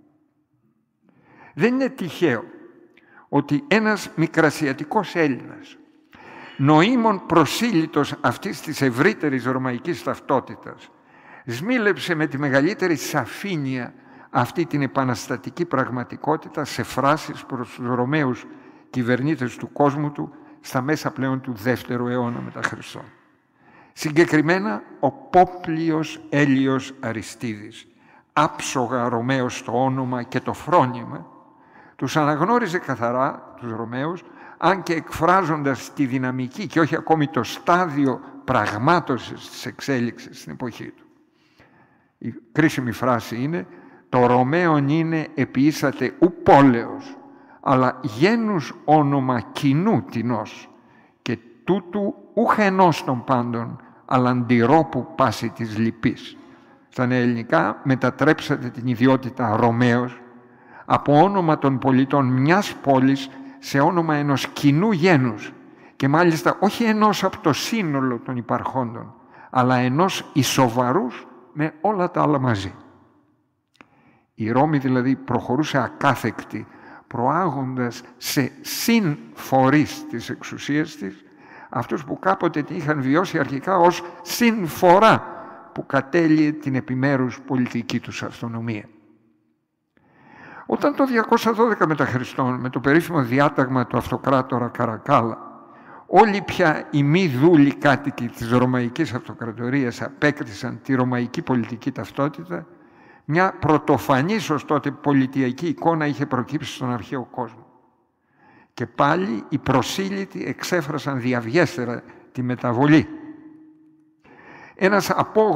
Δεν είναι τυχαίο ότι ένας μικρασιατικός Έλληνας, νοήμων προσήλυτος αυτής της ευρύτερης ρωμαϊκής ταυτότητας, σμήλεψε με τη μεγαλύτερη σαφήνεια αυτή την επαναστατική πραγματικότητα σε φράσεις προς τους Ρωμαίους κυβερνήτες του κόσμου του στα μέσα πλέον του 2ου αιώνα μετά Χριστόν. Συγκεκριμένα ο Πόπλιος Έλιος Αριστίδης, άψογα Ρωμαίος στο όνομα και το φρόνημα, τους αναγνώριζε καθαρά τους Ρωμαίους, αν και εκφράζοντας τη δυναμική και όχι ακόμη το στάδιο πραγμάτωσης της εξέλιξης στην εποχή του. Η κρίσιμη φράση είναι «Το Ρωμαίον είναι επιήσατε ου πόλεως, αλλά γένους όνομα κοινού τινός και τούτου ούχ ενός των πάντων, αλλά αντιρόπου πάση της λυπής». Στα νέα ελληνικά μετατρέψατε την ιδιότητα Ρωμαίος από όνομα των πολιτών μιας πόλης σε όνομα ενός κοινού γένους και μάλιστα όχι ενός από το σύνολο των υπαρχόντων, αλλά ενός ισοβαρούς με όλα τα άλλα μαζί. Η Ρώμη δηλαδή προχωρούσε ακάθεκτη, προάγοντας σε συνφορείς της εξουσίας της αυτούς που κάποτε την είχαν βιώσει αρχικά ως συνφορά που κατέλειε την επιμέρους πολιτική τους αυτονομία. Όταν το 212 μετά Χριστόν, με το περίφημο διάταγμα του αυτοκράτορα Καρακάλα, όλοι πια οι μη δούλοι κάτοικοι της Ρωμαϊκής Αυτοκρατορίας απέκτησαν τη ρωμαϊκή πολιτική ταυτότητα, μια πρωτοφανής ως τότε πολιτιακή εικόνα είχε προκύψει στον αρχαίο κόσμο. Και πάλι οι προσήλυτοι εξέφρασαν διαβιέστερα τη μεταβολή. Ένας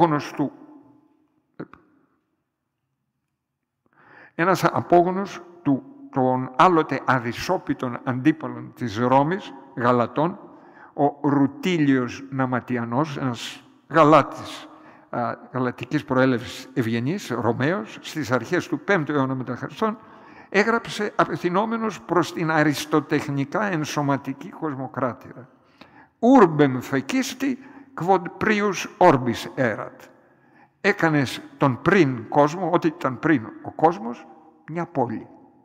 απόγονος των άλλοτε αδυσόπιτων αντίπαλων της Ρώμης, Γαλατών, ο Ρουτίλιος Ναματιανός, ένας Γαλάτης γαλατικής προέλευσης ευγενής, Ρωμαίος, στις αρχές του 5ου αιώνα μετά Χριστόν, έγραψε απευθυνόμενος προς την αριστοτεχνικά ενσωματική κοσμοκράτηρα. «Urbem fecisti quod prius orbis erat». Έκανες τον πριν κόσμο, ό,τι ήταν πριν ο κόσμος, μια πόλη.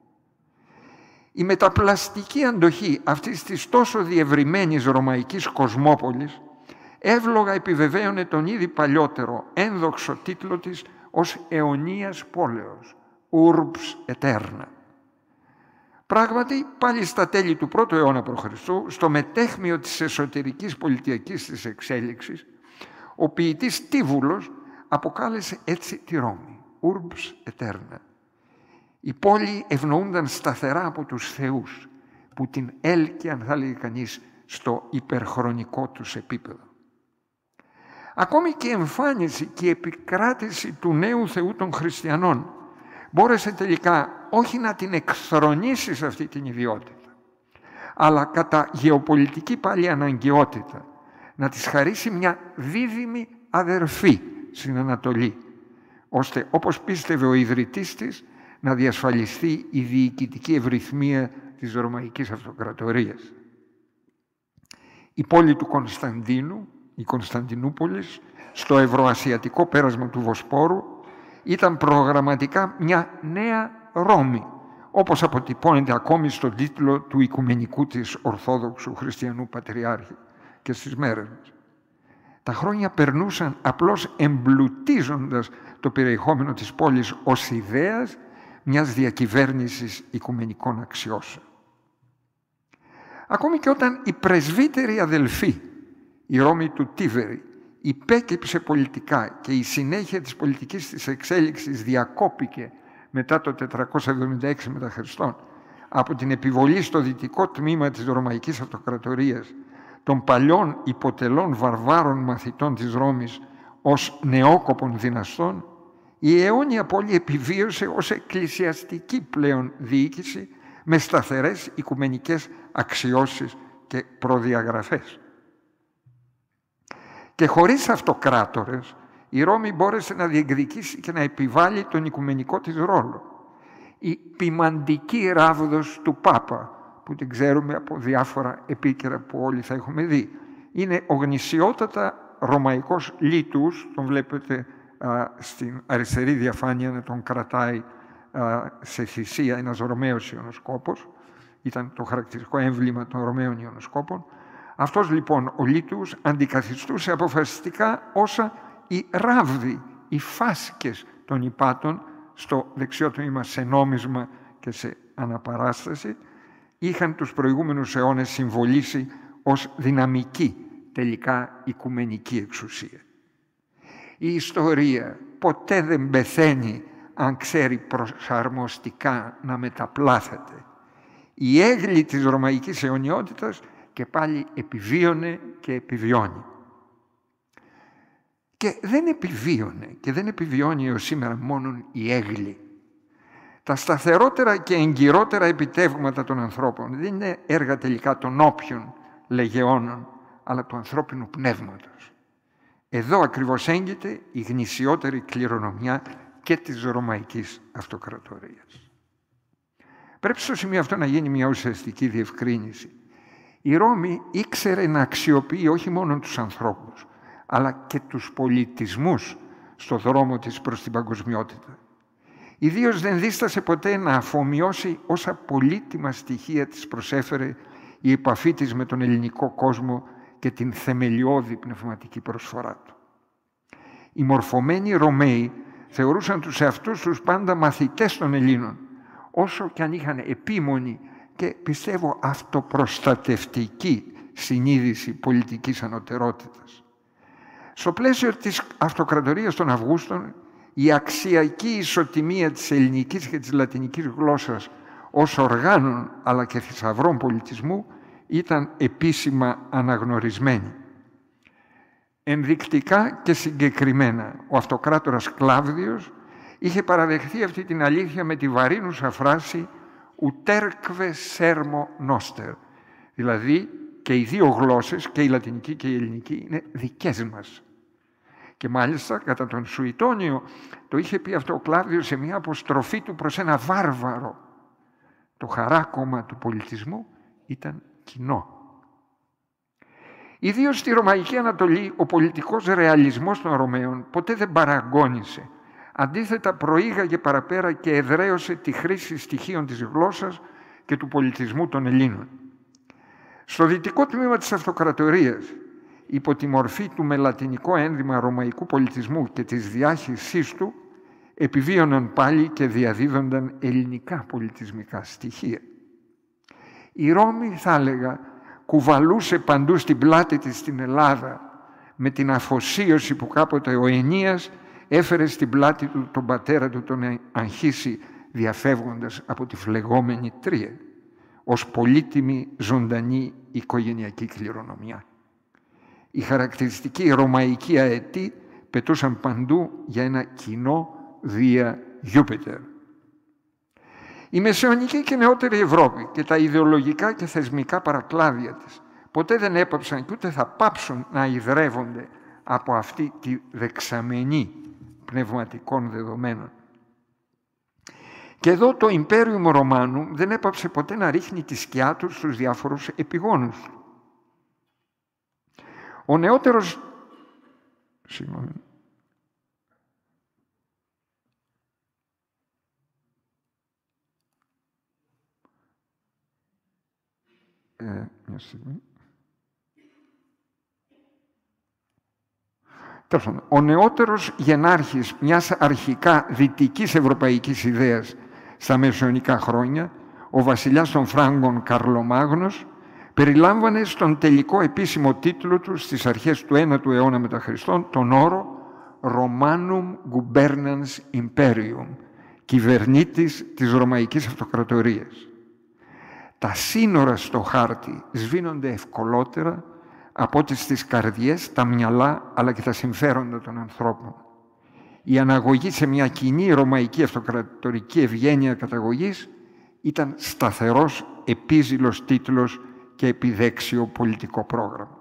Η μεταπλαστική αντοχή αυτής της τόσο διευρυμένης ρωμαϊκής κοσμόπολης εύλογα επιβεβαίωνε τον ήδη παλιότερο ένδοξο τίτλο της ως αιωνίας πόλεως, «Urbs Aeterna». Πράγματι, πάλι στα τέλη του 1ου αιώνα π.Χ., στο μετέχμιο της εσωτερικής πολιτιακής της εξέλιξης, ο ποιητής Τίβουλος αποκάλεσε έτσι τη Ρώμη, «Urbs Aeterna». Η πόλη ευνοούνταν σταθερά από τους θεούς, που την έλκει, αν θα έλεγε κανείς, στο υπερχρονικό τους επίπεδο. Ακόμη και η εμφάνιση και η επικράτηση του νέου Θεού των χριστιανών μπόρεσε τελικά όχι να την εκθρονήσει σε αυτή την ιδιότητα, αλλά κατά γεωπολιτική πάλι αναγκαιότητα να της χαρίσει μια δίδυμη αδερφή στην Ανατολή, ώστε, όπως πίστευε ο ιδρυτής της, να διασφαλιστεί η διοικητική ευρυθμία της Ρωμαϊκής Αυτοκρατορίας. Η πόλη του Κωνσταντίνου, η Κωνσταντινούπολης, στο ευρωασιατικό πέρασμα του Βοσπόρου, ήταν προγραμματικά μια νέα Ρώμη, όπως αποτυπώνεται ακόμη στον τίτλο του οικουμενικού της Ορθόδοξου Χριστιανού Πατριάρχη και στις μέρες μας. Τα χρόνια περνούσαν απλώς εμπλουτίζοντας το περιεχόμενο της πόλης ως ιδέας μιας διακυβέρνησης οικουμενικών αξιώσεων. Ακόμη και όταν η πρεσβύτερη αδελφή, η Ρώμη του Τίβερη, υπέκυψε πολιτικά και η συνέχεια της πολιτικής της εξέλιξης διακόπηκε μετά το 476 μετά Χριστόν από την επιβολή στο δυτικό τμήμα της Ρωμαϊκής Αυτοκρατορίας των παλιών υποτελών βαρβάρων μαθητών της Ρώμης ως νεόκοπων δυναστών, η αιώνια πόλη επιβίωσε ως εκκλησιαστική πλέον διοίκηση με σταθερές οικουμενικές αξιώσεις και προδιαγραφές. Και χωρίς αυτοκράτορες, η Ρώμη μπόρεσε να διεκδικήσει και να επιβάλλει τον οικουμενικό της ρόλο. Η ποιμαντική ράβδος του Πάπα, που την ξέρουμε από διάφορα επίκαιρα που όλοι θα έχουμε δει, είναι ο γνησιότατα ρωμαϊκός λίτους, τον βλέπετε στην αριστερή διαφάνεια να τον κρατάει σε θυσία ένας Ρωμαίος Ιωνοσκόπος, ήταν το χαρακτηριστικό έμβλημα των Ρωμαίων Ιωνοσκόπων. Αυτός λοιπόν ο λίτους αντικαθιστούσε αποφασιστικά όσα οι ράβδοι, οι φάσκες των υπάτων, στο δεξιό τμήμα σε νόμισμα και σε αναπαράσταση, είχαν τους προηγούμενους αιώνες συμβολήσει ως δυναμική τελικά οικουμενική εξουσία. Η ιστορία ποτέ δεν πεθαίνει αν ξέρει προσαρμοστικά να μεταπλάθεται. Η έγκλη της ρωμαϊκής αιωνιότητας και πάλι επιβίωνε και επιβιώνει. Και δεν επιβίωνε και δεν επιβιώνει έως σήμερα μόνον η έγκλη. Τα σταθερότερα και εγκυρότερα επιτεύγματα των ανθρώπων δεν είναι έργα τελικά των όποιων λεγεώνων, αλλά του ανθρώπινου πνεύματος. Εδώ ακριβώς έγκυται η γνησιότερη κληρονομιά και της Ρωμαϊκής Αυτοκρατορίας. Πρέπει στο σημείο αυτό να γίνει μια ουσιαστική διευκρίνηση. Η Ρώμη ήξερε να αξιοποιεί όχι μόνο τους ανθρώπους, αλλά και τους πολιτισμούς στο δρόμο της προς την παγκοσμιότητα. Ιδίως δεν δίστασε ποτέ να αφομοιώσει όσα πολύτιμα στοιχεία της προσέφερε η επαφή της με τον ελληνικό κόσμο και την θεμελιώδη πνευματική προσφορά του. Οι μορφωμένοι Ρωμαίοι θεωρούσαν τους εαυτούς τους πάντα μαθητές των Ελλήνων, όσο και αν είχαν επίμονη και πιστεύω αυτοπροστατευτική συνείδηση πολιτικής ανωτερότητας. Στο πλαίσιο της αυτοκρατορίας των Αυγούστων, η αξιακή ισοτιμία της ελληνικής και της λατινικής γλώσσας ως οργάνων αλλά και θησαυρών πολιτισμού ήταν επίσημα αναγνωρισμένη. Ενδεικτικά και συγκεκριμένα, ο αυτοκράτορας Κλάβδιος είχε παραδεχθεί αυτή την αλήθεια με τη βαρύνουσα φράση «Ουτερκβε σέρμο νόστερ», δηλαδή και οι δύο γλώσσες, και η λατινική και η ελληνική, είναι δικές μας. Και μάλιστα κατά τον Σουητόνιο το είχε πει αυτό ο Κλάβδιος σε μια αποστροφή του προς ένα βάρβαρο. Το χαράκωμα του πολιτισμού ήταν κοινό. Ιδίως στη Ρωμαϊκή Ανατολή, ο πολιτικός ρεαλισμός των Ρωμαίων ποτέ δεν παραγώνισε. Αντίθετα, προήγαγε παραπέρα και εδραίωσε τη χρήση στοιχείων της γλώσσας και του πολιτισμού των Ελλήνων. Στο δυτικό τμήμα της αυτοκρατορίας, υπό τη μορφή του με λατινικό ένδυμα ρωμαϊκού πολιτισμού και της διάχυσής του, επιβίωναν πάλι και διαδίδονταν ελληνικά πολιτισμικά στοιχεία. Η Ρώμη, θα έλεγα, κουβαλούσε παντού στην πλάτη της στην Ελλάδα με την αφοσίωση που κάποτε ο Ενίας έφερε στην πλάτη του τον πατέρα του τον Αγχίση, διαφεύγοντας από τη φλεγόμενη Τρία, ως πολύτιμη ζωντανή οικογενειακή κληρονομιά. Οι χαρακτηριστικοί ρωμαϊκοί αετοί πετούσαν παντού για ένα κοινό Δία Γιούπιτερ. Η μεσαιωνική και νεότερη Ευρώπη και τα ιδεολογικά και θεσμικά παρακλάδια της ποτέ δεν έπαψαν και ούτε θα πάψουν να ιδρεύονται από αυτή τη δεξαμενή πνευματικών δεδομένων. Και εδώ το Imperium Romanum δεν έπαψε ποτέ να ρίχνει τη σκιά του στους διάφορους επιγόνους του. Ο νεότερος... Συγγνώμη. Μια στιγμή. Ο νεότερος γενάρχης μιας αρχικά δυτικής ευρωπαϊκής ιδέας στα μεσαιωνικά χρόνια, ο βασιλιάς των Φράγκων Καρλομάγνος, περιλάμβανε στον τελικό επίσημο τίτλο του στις αρχές του 9ου αιώνα μετά Χριστόν τον όρο Romanum Gubernans Imperium, κυβερνήτης της Ρωμαϊκής Αυτοκρατορίας. Τα σύνορα στο χάρτη σβήνονται ευκολότερα από ό,τι στις καρδιές, τα μυαλά αλλά και τα συμφέροντα των ανθρώπων. Η αναγωγή σε μια κοινή ρωμαϊκή αυτοκρατορική ευγένεια καταγωγής ήταν σταθερός επίζηλος τίτλος και επιδέξιο πολιτικό πρόγραμμα.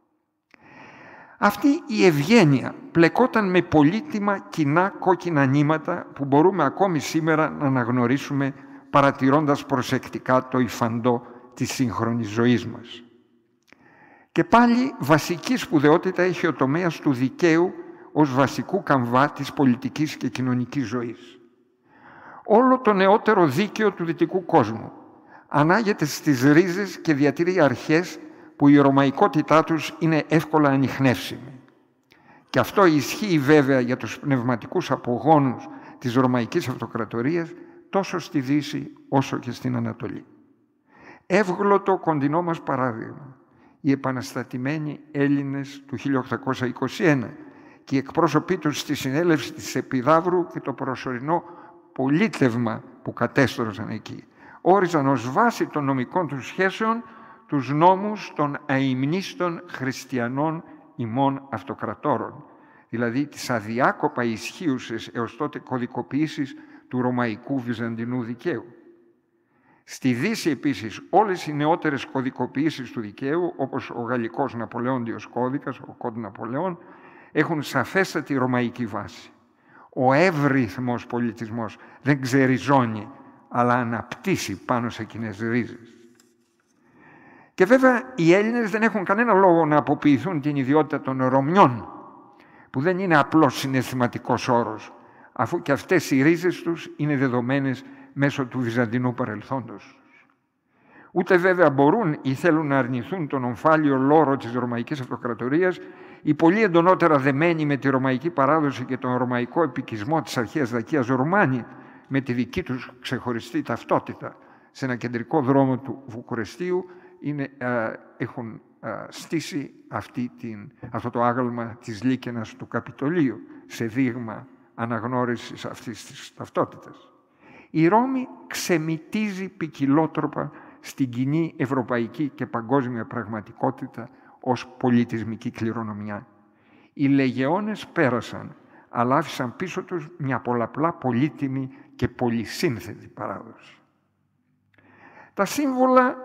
Αυτή η ευγένεια πλεκόταν με πολύτιμα κοινά κόκκινα νήματα που μπορούμε ακόμη σήμερα να αναγνωρίσουμε παρατηρώντας προσεκτικά το υφαντό της σύγχρονης ζωής μας. Και πάλι βασική σπουδαιότητα έχει ο τομέας του δικαίου ως βασικού καμβά της πολιτικής και κοινωνικής ζωής. Όλο το νεότερο δίκαιο του δυτικού κόσμου ανάγεται στις ρίζες και διατηρεί αρχές που η ρωμαϊκότητά τους είναι εύκολα ανιχνεύσιμη. Και αυτό ισχύει βέβαια για τους πνευματικούς απογόνους της Ρωμαϊκής Αυτοκρατορίας τόσο στη Δύση όσο και στην Ανατολή. Εύγλωτο κοντινό μας παράδειγμα, οι επαναστατημένοι Έλληνες του 1821 και οι εκπρόσωποι τους στη συνέλευση της Επιδαύρου και το προσωρινό πολίτευμα που κατέστρωσαν εκεί. Όριζαν ως βάση των νομικών τους σχέσεων τους νόμους των αημνίστων χριστιανών ημών αυτοκρατόρων, δηλαδή τις αδιάκοπα ισχύουσες έως τότε κωδικοποιήσεις του ρωμαϊκού βυζαντινού δικαίου. Στη Δύση επίσης όλες οι νεότερες κωδικοποιήσεις του δικαίου, όπως ο Γαλλικός Ναπολεόντιος κώδικας, ο Κόντ Ναπολεόν, έχουν σαφέστατη ρωμαϊκή βάση. Ο εύρυθμος πολιτισμός δεν ξεριζώνει, αλλά αναπτύσσει πάνω σε κοινές ρίζες. Και βέβαια οι Έλληνες δεν έχουν κανένα λόγο να αποποιηθούν την ιδιότητα των Ρωμιών, που δεν είναι απλώς συναισθηματικός όρος, αφού και αυτές οι ρίζες τους είναι δεδομένες μέσω του βυζαντινού παρελθόντος. Ούτε βέβαια μπορούν ή θέλουν να αρνηθούν τον ομφάλιο λόρο της Ρωμαϊκής Αυτοκρατορίας, οι πολύ εντονότερα δεμένοι με τη ρωμαϊκή παράδοση και τον ρωμαϊκό επικισμό της αρχαίας Δακίας Ρωμάνη, με τη δική τους ξεχωριστή ταυτότητα σε ένα κεντρικό δρόμο του Βουκουρεστίου, έχουν στήσει αυτό το άγαλμα της Λίκαινας του Καπιτολίου σε δείγμα αναγνώρισης αυτής της ταυτότητας. Η Ρώμη ξεμυτίζει ποικιλότροπα στην κοινή ευρωπαϊκή και παγκόσμια πραγματικότητα ως πολιτισμική κληρονομιά. Οι λεγεώνες πέρασαν, αλλά άφησαν πίσω τους μια πολλαπλά πολύτιμη και πολυσύνθετη παράδοση. Τα σύμβολα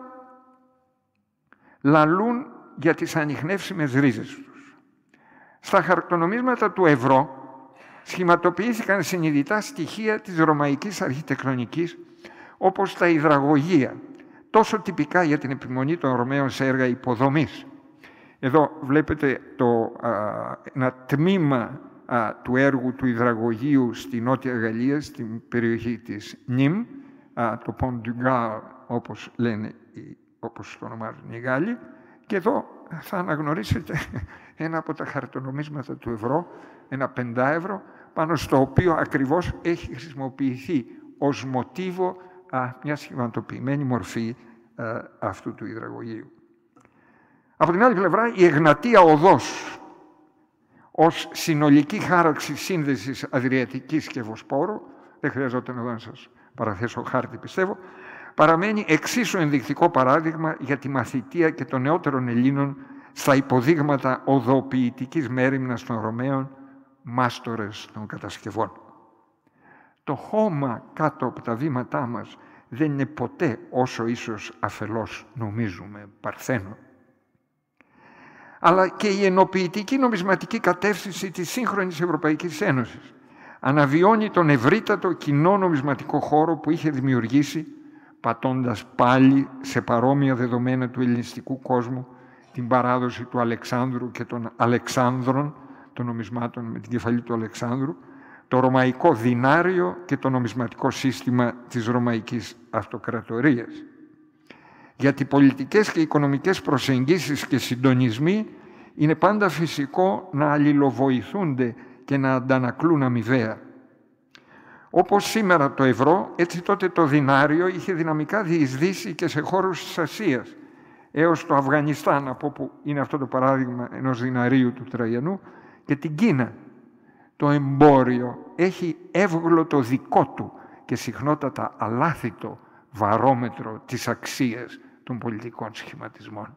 λαλούν για τις ανιχνεύσιμες ρίζες τους. Στα χαρτονομίσματα του ευρώ σχηματοποιήθηκαν συνειδητά στοιχεία της ρωμαϊκής αρχιτεκτονικής, όπως τα υδραγωγεία, τόσο τυπικά για την επιμονή των Ρωμαίων σε έργα υποδομής. Εδώ βλέπετε ένα τμήμα του έργου του υδραγωγείου στη Νότια Γαλλία, στην περιοχή της Νιμ, το Pont du Gard, όπως το ονομάζουν οι Γάλλοι, και εδώ θα αναγνωρίσετε ένα από τα χαρτονομίσματα του ευρώ, ένα 5 ευρώ, πάνω στο οποίο ακριβώς έχει χρησιμοποιηθεί ως μοτίβο μια σχηματοποιημένη μορφή αυτού του υδραγωγείου. Από την άλλη πλευρά, η Εγνατία Οδός, ως συνολική χάραξη σύνδεσης Αδριατικής και Βοσπόρου, δεν χρειαζόταν εδώ να σας παραθέσω χάρτη, πιστεύω, παραμένει εξίσου ενδεικτικό παράδειγμα για τη μαθητεία και των νεότερων Ελλήνων στα υποδείγματα οδοποιητικής μέριμνας των Ρωμαίων, μάστορες των κατασκευών. Το χώμα κάτω από τα βήματά μας δεν είναι ποτέ όσο ίσως αφελώς νομίζουμε, παρθένο. Αλλά και η ενοποιητική νομισματική κατεύθυνση της σύγχρονης Ευρωπαϊκής Ένωσης αναβιώνει τον ευρύτατο κοινό νομισματικό χώρο που είχε δημιουργήσει, πατώντας πάλι σε παρόμοια δεδομένα του ελληνιστικού κόσμου την παράδοση του Αλεξάνδρου και των Αλεξάνδρων, των νομισμάτων με την κεφαλή του Αλεξάνδρου, το ρωμαϊκό δινάριο και το νομισματικό σύστημα της Ρωμαϊκής Αυτοκρατορίας. Γιατί πολιτικές και οικονομικές προσεγγίσεις και συντονισμοί είναι πάντα φυσικό να αλληλοβοηθούνται και να αντανακλούν αμοιβαία. Όπως σήμερα το ευρώ, έτσι τότε το δινάριο είχε δυναμικά διεισδύσει και σε χώρους της Ασίας, έως το Αφγανιστάν, από όπου είναι αυτό το παράδειγμα ενός διναρίου του Τραγιανού, και την Κίνα. Το εμπόριο έχει εύγλωτο δικό του και συχνότατα αλάθητο βαρόμετρο της αξίας των πολιτικών σχηματισμών.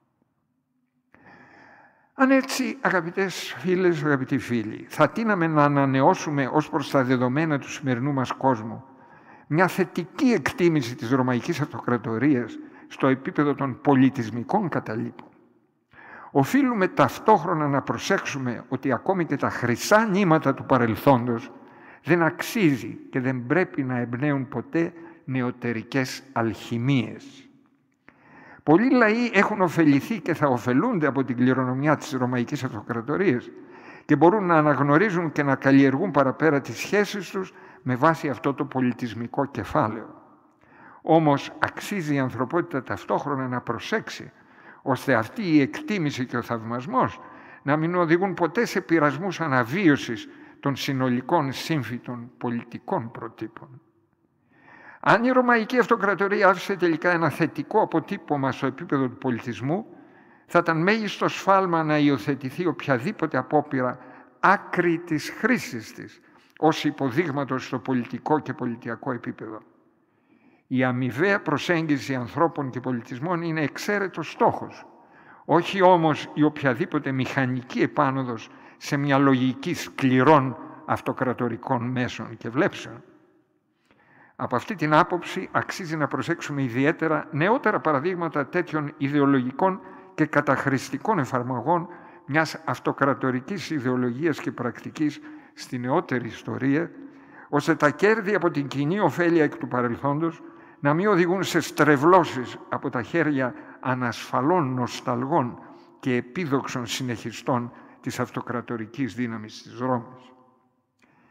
Αν έτσι, αγαπητές φίλες, αγαπητοί φίλοι, θα τείναμε να ανανεώσουμε ως προς τα δεδομένα του σημερινού μας κόσμου μια θετική εκτίμηση της Ρωμαϊκής Αυτοκρατορίας στο επίπεδο των πολιτισμικών καταλήπων, οφείλουμε ταυτόχρονα να προσέξουμε ότι ακόμη και τα χρυσά νήματα του παρελθόντος δεν αξίζει και δεν πρέπει να εμπνέουν ποτέ νεωτερικές αλχημίες. Πολλοί λαοί έχουν ωφεληθεί και θα ωφελούνται από την κληρονομιά της Ρωμαϊκής Αυτοκρατορίας και μπορούν να αναγνωρίζουν και να καλλιεργούν παραπέρα τις σχέσεις τους με βάση αυτό το πολιτισμικό κεφάλαιο. Όμως αξίζει η ανθρωπότητα ταυτόχρονα να προσέξει, ώστε αυτή η εκτίμηση και ο θαυμασμός να μην οδηγούν ποτέ σε πειρασμούς αναβίωσης των συνολικών σύμφυτων πολιτικών προτύπων. Αν η Ρωμαϊκή Αυτοκρατορία άφησε τελικά ένα θετικό αποτύπωμα στο επίπεδο του πολιτισμού, θα ήταν μέγιστο σφάλμα να υιοθετηθεί οποιαδήποτε απόπειρα άκρη της χρήσης της ως υποδείγματος στο πολιτικό και πολιτιακό επίπεδο. Η αμοιβαία προσέγγιση ανθρώπων και πολιτισμών είναι εξαίρετος στόχος, όχι όμως η οποιαδήποτε μηχανική επάνωδος σε μια λογική σκληρών αυτοκρατορικών μέσων και βλέψεων. Από αυτή την άποψη αξίζει να προσέξουμε ιδιαίτερα νεότερα παραδείγματα τέτοιων ιδεολογικών και καταχρηστικών εφαρμογών μιας αυτοκρατορικής ιδεολογίας και πρακτικής στη νεότερη ιστορία, ώστε τα κέρδη από την κοινή ωφέλεια εκ του παρελθόντος να μην οδηγούν σε στρεβλώσεις από τα χέρια ανασφαλών νοσταλγών και επίδοξων συνεχιστών της αυτοκρατορικής δύναμης της Ρώμης.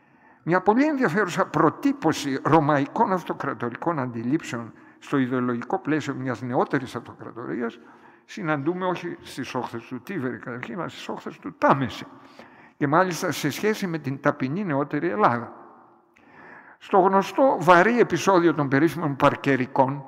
Μια πολύ ενδιαφέρουσα προτύπωση ρωμαϊκών αυτοκρατορικών αντιλήψεων στο ιδεολογικό πλαίσιο μιας νεότερης αυτοκρατορίας συναντούμε όχι στις όχθες του Τίβερη καταρχήν, αλλά στις όχθες του Τάμεση και μάλιστα σε σχέση με την ταπεινή νεότερη Ελλάδα. Στο γνωστό βαρύ επεισόδιο των περίφημων Παρκερικών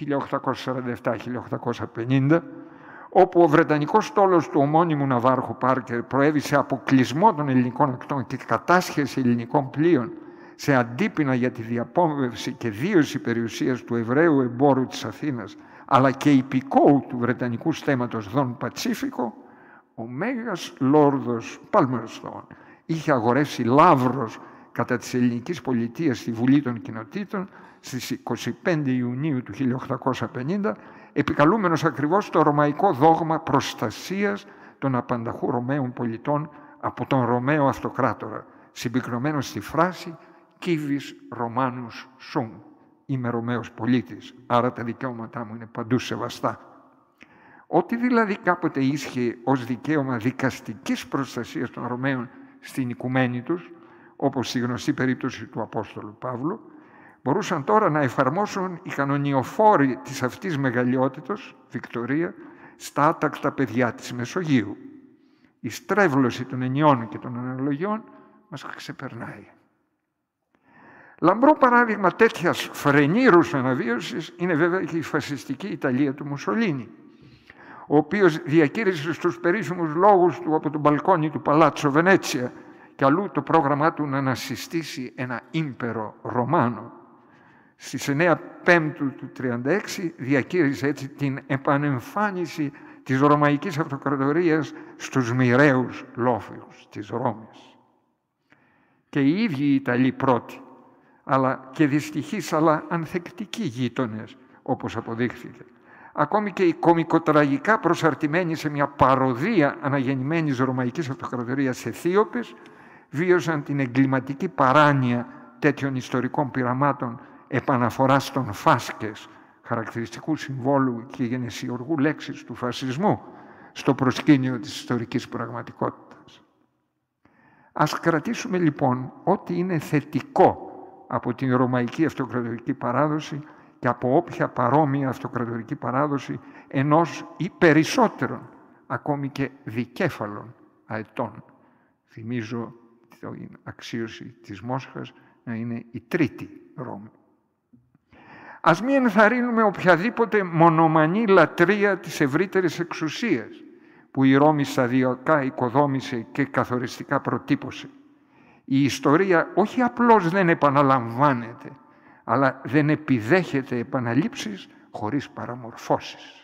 1847-1850, όπου ο βρετανικός στόλος του ομώνυμου ναυάρχου Πάρκερ προέβησε αποκλεισμό των ελληνικών ακτών και κατάσχεση ελληνικών πλοίων σε αντίπεινα για τη διαπόμβευση και δίωση περιουσίας του Εβραίου εμπόρου της Αθήνας, αλλά και υπηκόου του βρετανικού στέματος Δον Πατσίφικο, ο Μέγας Λόρδος Πάλμερστον είχε αγορεύσει λαύρος κατά της ελληνικής πολιτείας στη Βουλή των Κοινοτήτων στις 25 Ιουνίου του 1850, επικαλούμενος ακριβώς το ρωμαϊκό δόγμα προστασίας των απανταχού Ρωμαίων πολιτών από τον Ρωμαίο αυτοκράτορα, συμπυκνωμένο στη φράση «Civis Romanus sum», «Είμαι Ρωμαίος πολίτης, άρα τα δικαιώματά μου είναι παντού σεβαστά». Ό,τι δηλαδή κάποτε ίσχυε ως δικαίωμα δικαστικής προστασίας των Ρωμαίων στην οικουμένη τους, όπως στη γνωστή περίπτωση του Απόστολου Παύλου, μπορούσαν τώρα να εφαρμόσουν οι κανονιοφόροι της αυτής μεγαλειότητος, Βικτωρία, στα άτακτα παιδιά της Μεσογείου. Η στρέβλωση των ενιών και των αναλογιών μας ξεπερνάει. Λαμπρό παράδειγμα τέτοιας φρενήρους αναβίωσης είναι βέβαια και η φασιστική Ιταλία του Μουσολίνι, ο οποίος διακήρυσε στους περίφημους λόγους του από τον μπαλκόνι του Παλάτσο Βενέτσια και αλλού το πρόγραμμά του να ανασυστήσει ένα ίμπερο Ρωμάνο. Στις 9 Πέμπτου του 1936 διακήρυσε έτσι την επανεμφάνιση της Ρωμαϊκής Αυτοκρατορίας στους μοιραίους λόφους της Ρώμης. Και οι ίδιοι οι Ιταλοί πρώτοι, αλλά και δυστυχείς αλλά ανθεκτικοί γείτονες, όπως αποδείχθηκε. Ακόμη και οι κομικοτραγικά προσαρτημένοι σε μια παροδία αναγεννημένης Ρωμαϊκής Αυτοκρατορίας Αιθίωπες, βίωσαν την εγκληματική παράνοια τέτοιων ιστορικών πειραμάτων επαναφοράς των φάσκες, χαρακτηριστικού συμβόλου και γενεσιουργού λέξης του φασισμού, στο προσκήνιο της ιστορικής πραγματικότητας. Ας κρατήσουμε λοιπόν ό,τι είναι θετικό από την Ρωμαϊκή Αυτοκρατορική παράδοση και από όποια παρόμοια αυτοκρατορική παράδοση ενός ή περισσότερων, ακόμη και δικέφαλων αετών. Θυμίζω την αξίωση της Μόσχας να είναι η τρίτη Ρώμη. Ας μην ενθαρρύνουμε οποιαδήποτε μονομανή λατρεία της ευρύτερης εξουσίας που η Ρώμη σταδιακά οικοδόμησε και καθοριστικά προτύπωσε. Η ιστορία όχι απλώς δεν επαναλαμβάνεται, αλλά δεν επιδέχεται επαναλήψεις χωρίς παραμορφώσεις.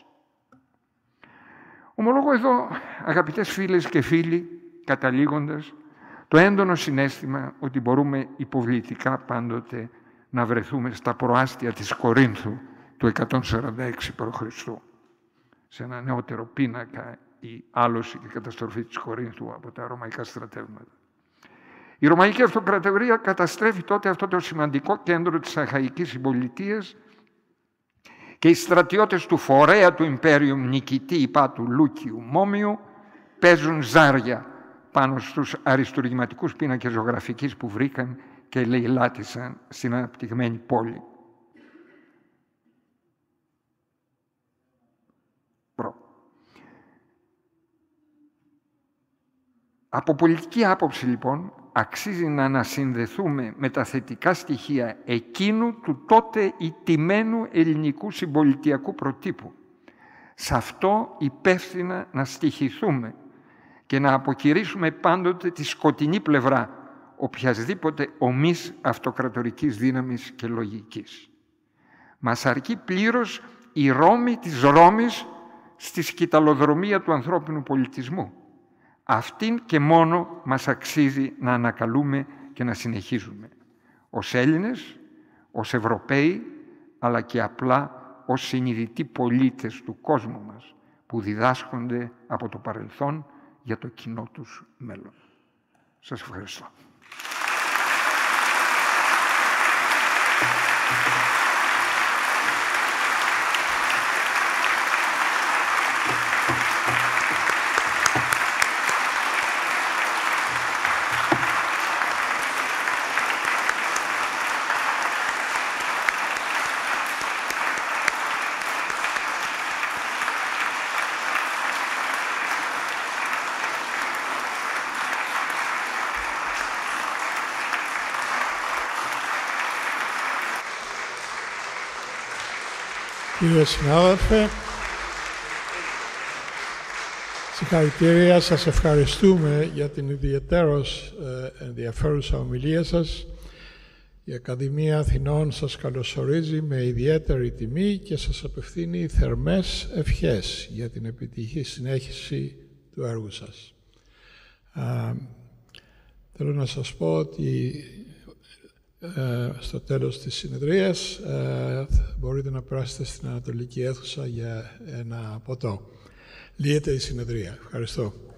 Ομολόγω εδώ, αγαπητές φίλες και φίλοι, καταλήγοντας, το έντονο συναίσθημα ότι μπορούμε υποβλητικά πάντοτε να βρεθούμε στα προάστια της Κορίνθου του 146 π.Χ. σε ένα νεότερο πίνακα η άλωση και καταστροφή της Κορίνθου από τα ρωμαϊκά στρατεύματα. Η Ρωμαϊκή Αυτοκρατορία καταστρέφει τότε αυτό το σημαντικό κέντρο της Αχαϊκής Συμπολιτείας και οι στρατιώτες του φορέα του Ιμπέριου νικητή υπά του Λούκιου Μόμιου παίζουν ζάρια πάνω στους αριστουργηματικούς πίνακες ζωγραφικής που βρήκαν και λαιλάτισαν στην αναπτυγμένη πόλη. Από πολιτική άποψη, λοιπόν, αξίζει να ανασυνδεθούμε με τα θετικά στοιχεία εκείνου του τότε ηττημένου ελληνικού συμπολιτιακού προτύπου. Σε αυτό υπεύθυνα να στοιχηθούμε και να αποκηρύσουμε πάντοτε τη σκοτεινή πλευρά οποιασδήποτε ομής αυτοκρατορικής δύναμης και λογικής. Μας αρκεί πλήρως η Ρώμη της Ρώμης στη σκυταλοδρομία του ανθρώπινου πολιτισμού. Αυτήν και μόνο μας αξίζει να ανακαλούμε και να συνεχίζουμε. Ως Έλληνες, ως Ευρωπαίοι, αλλά και απλά ως συνειδητοί πολίτες του κόσμου μας, που διδάσκονται από το παρελθόν για το κοινό τους μέλλον. Σας ευχαριστώ. Κύριε συνάδελφε, συγχαρητήρια, σας ευχαριστούμε για την ιδιαιτέρως ενδιαφέρουσα ομιλία σας. Η Ακαδημία Αθηνών σας καλωσορίζει με ιδιαίτερη τιμή και σας απευθύνει θερμές ευχές για την επιτυχή συνέχιση του έργου σας. Θέλω να σας πω ότι στο τέλος της συνεδρίας μπορείτε να περάσετε στην Ανατολική Αίθουσα για ένα ποτό. Λύεται η συνεδρία. Ευχαριστώ.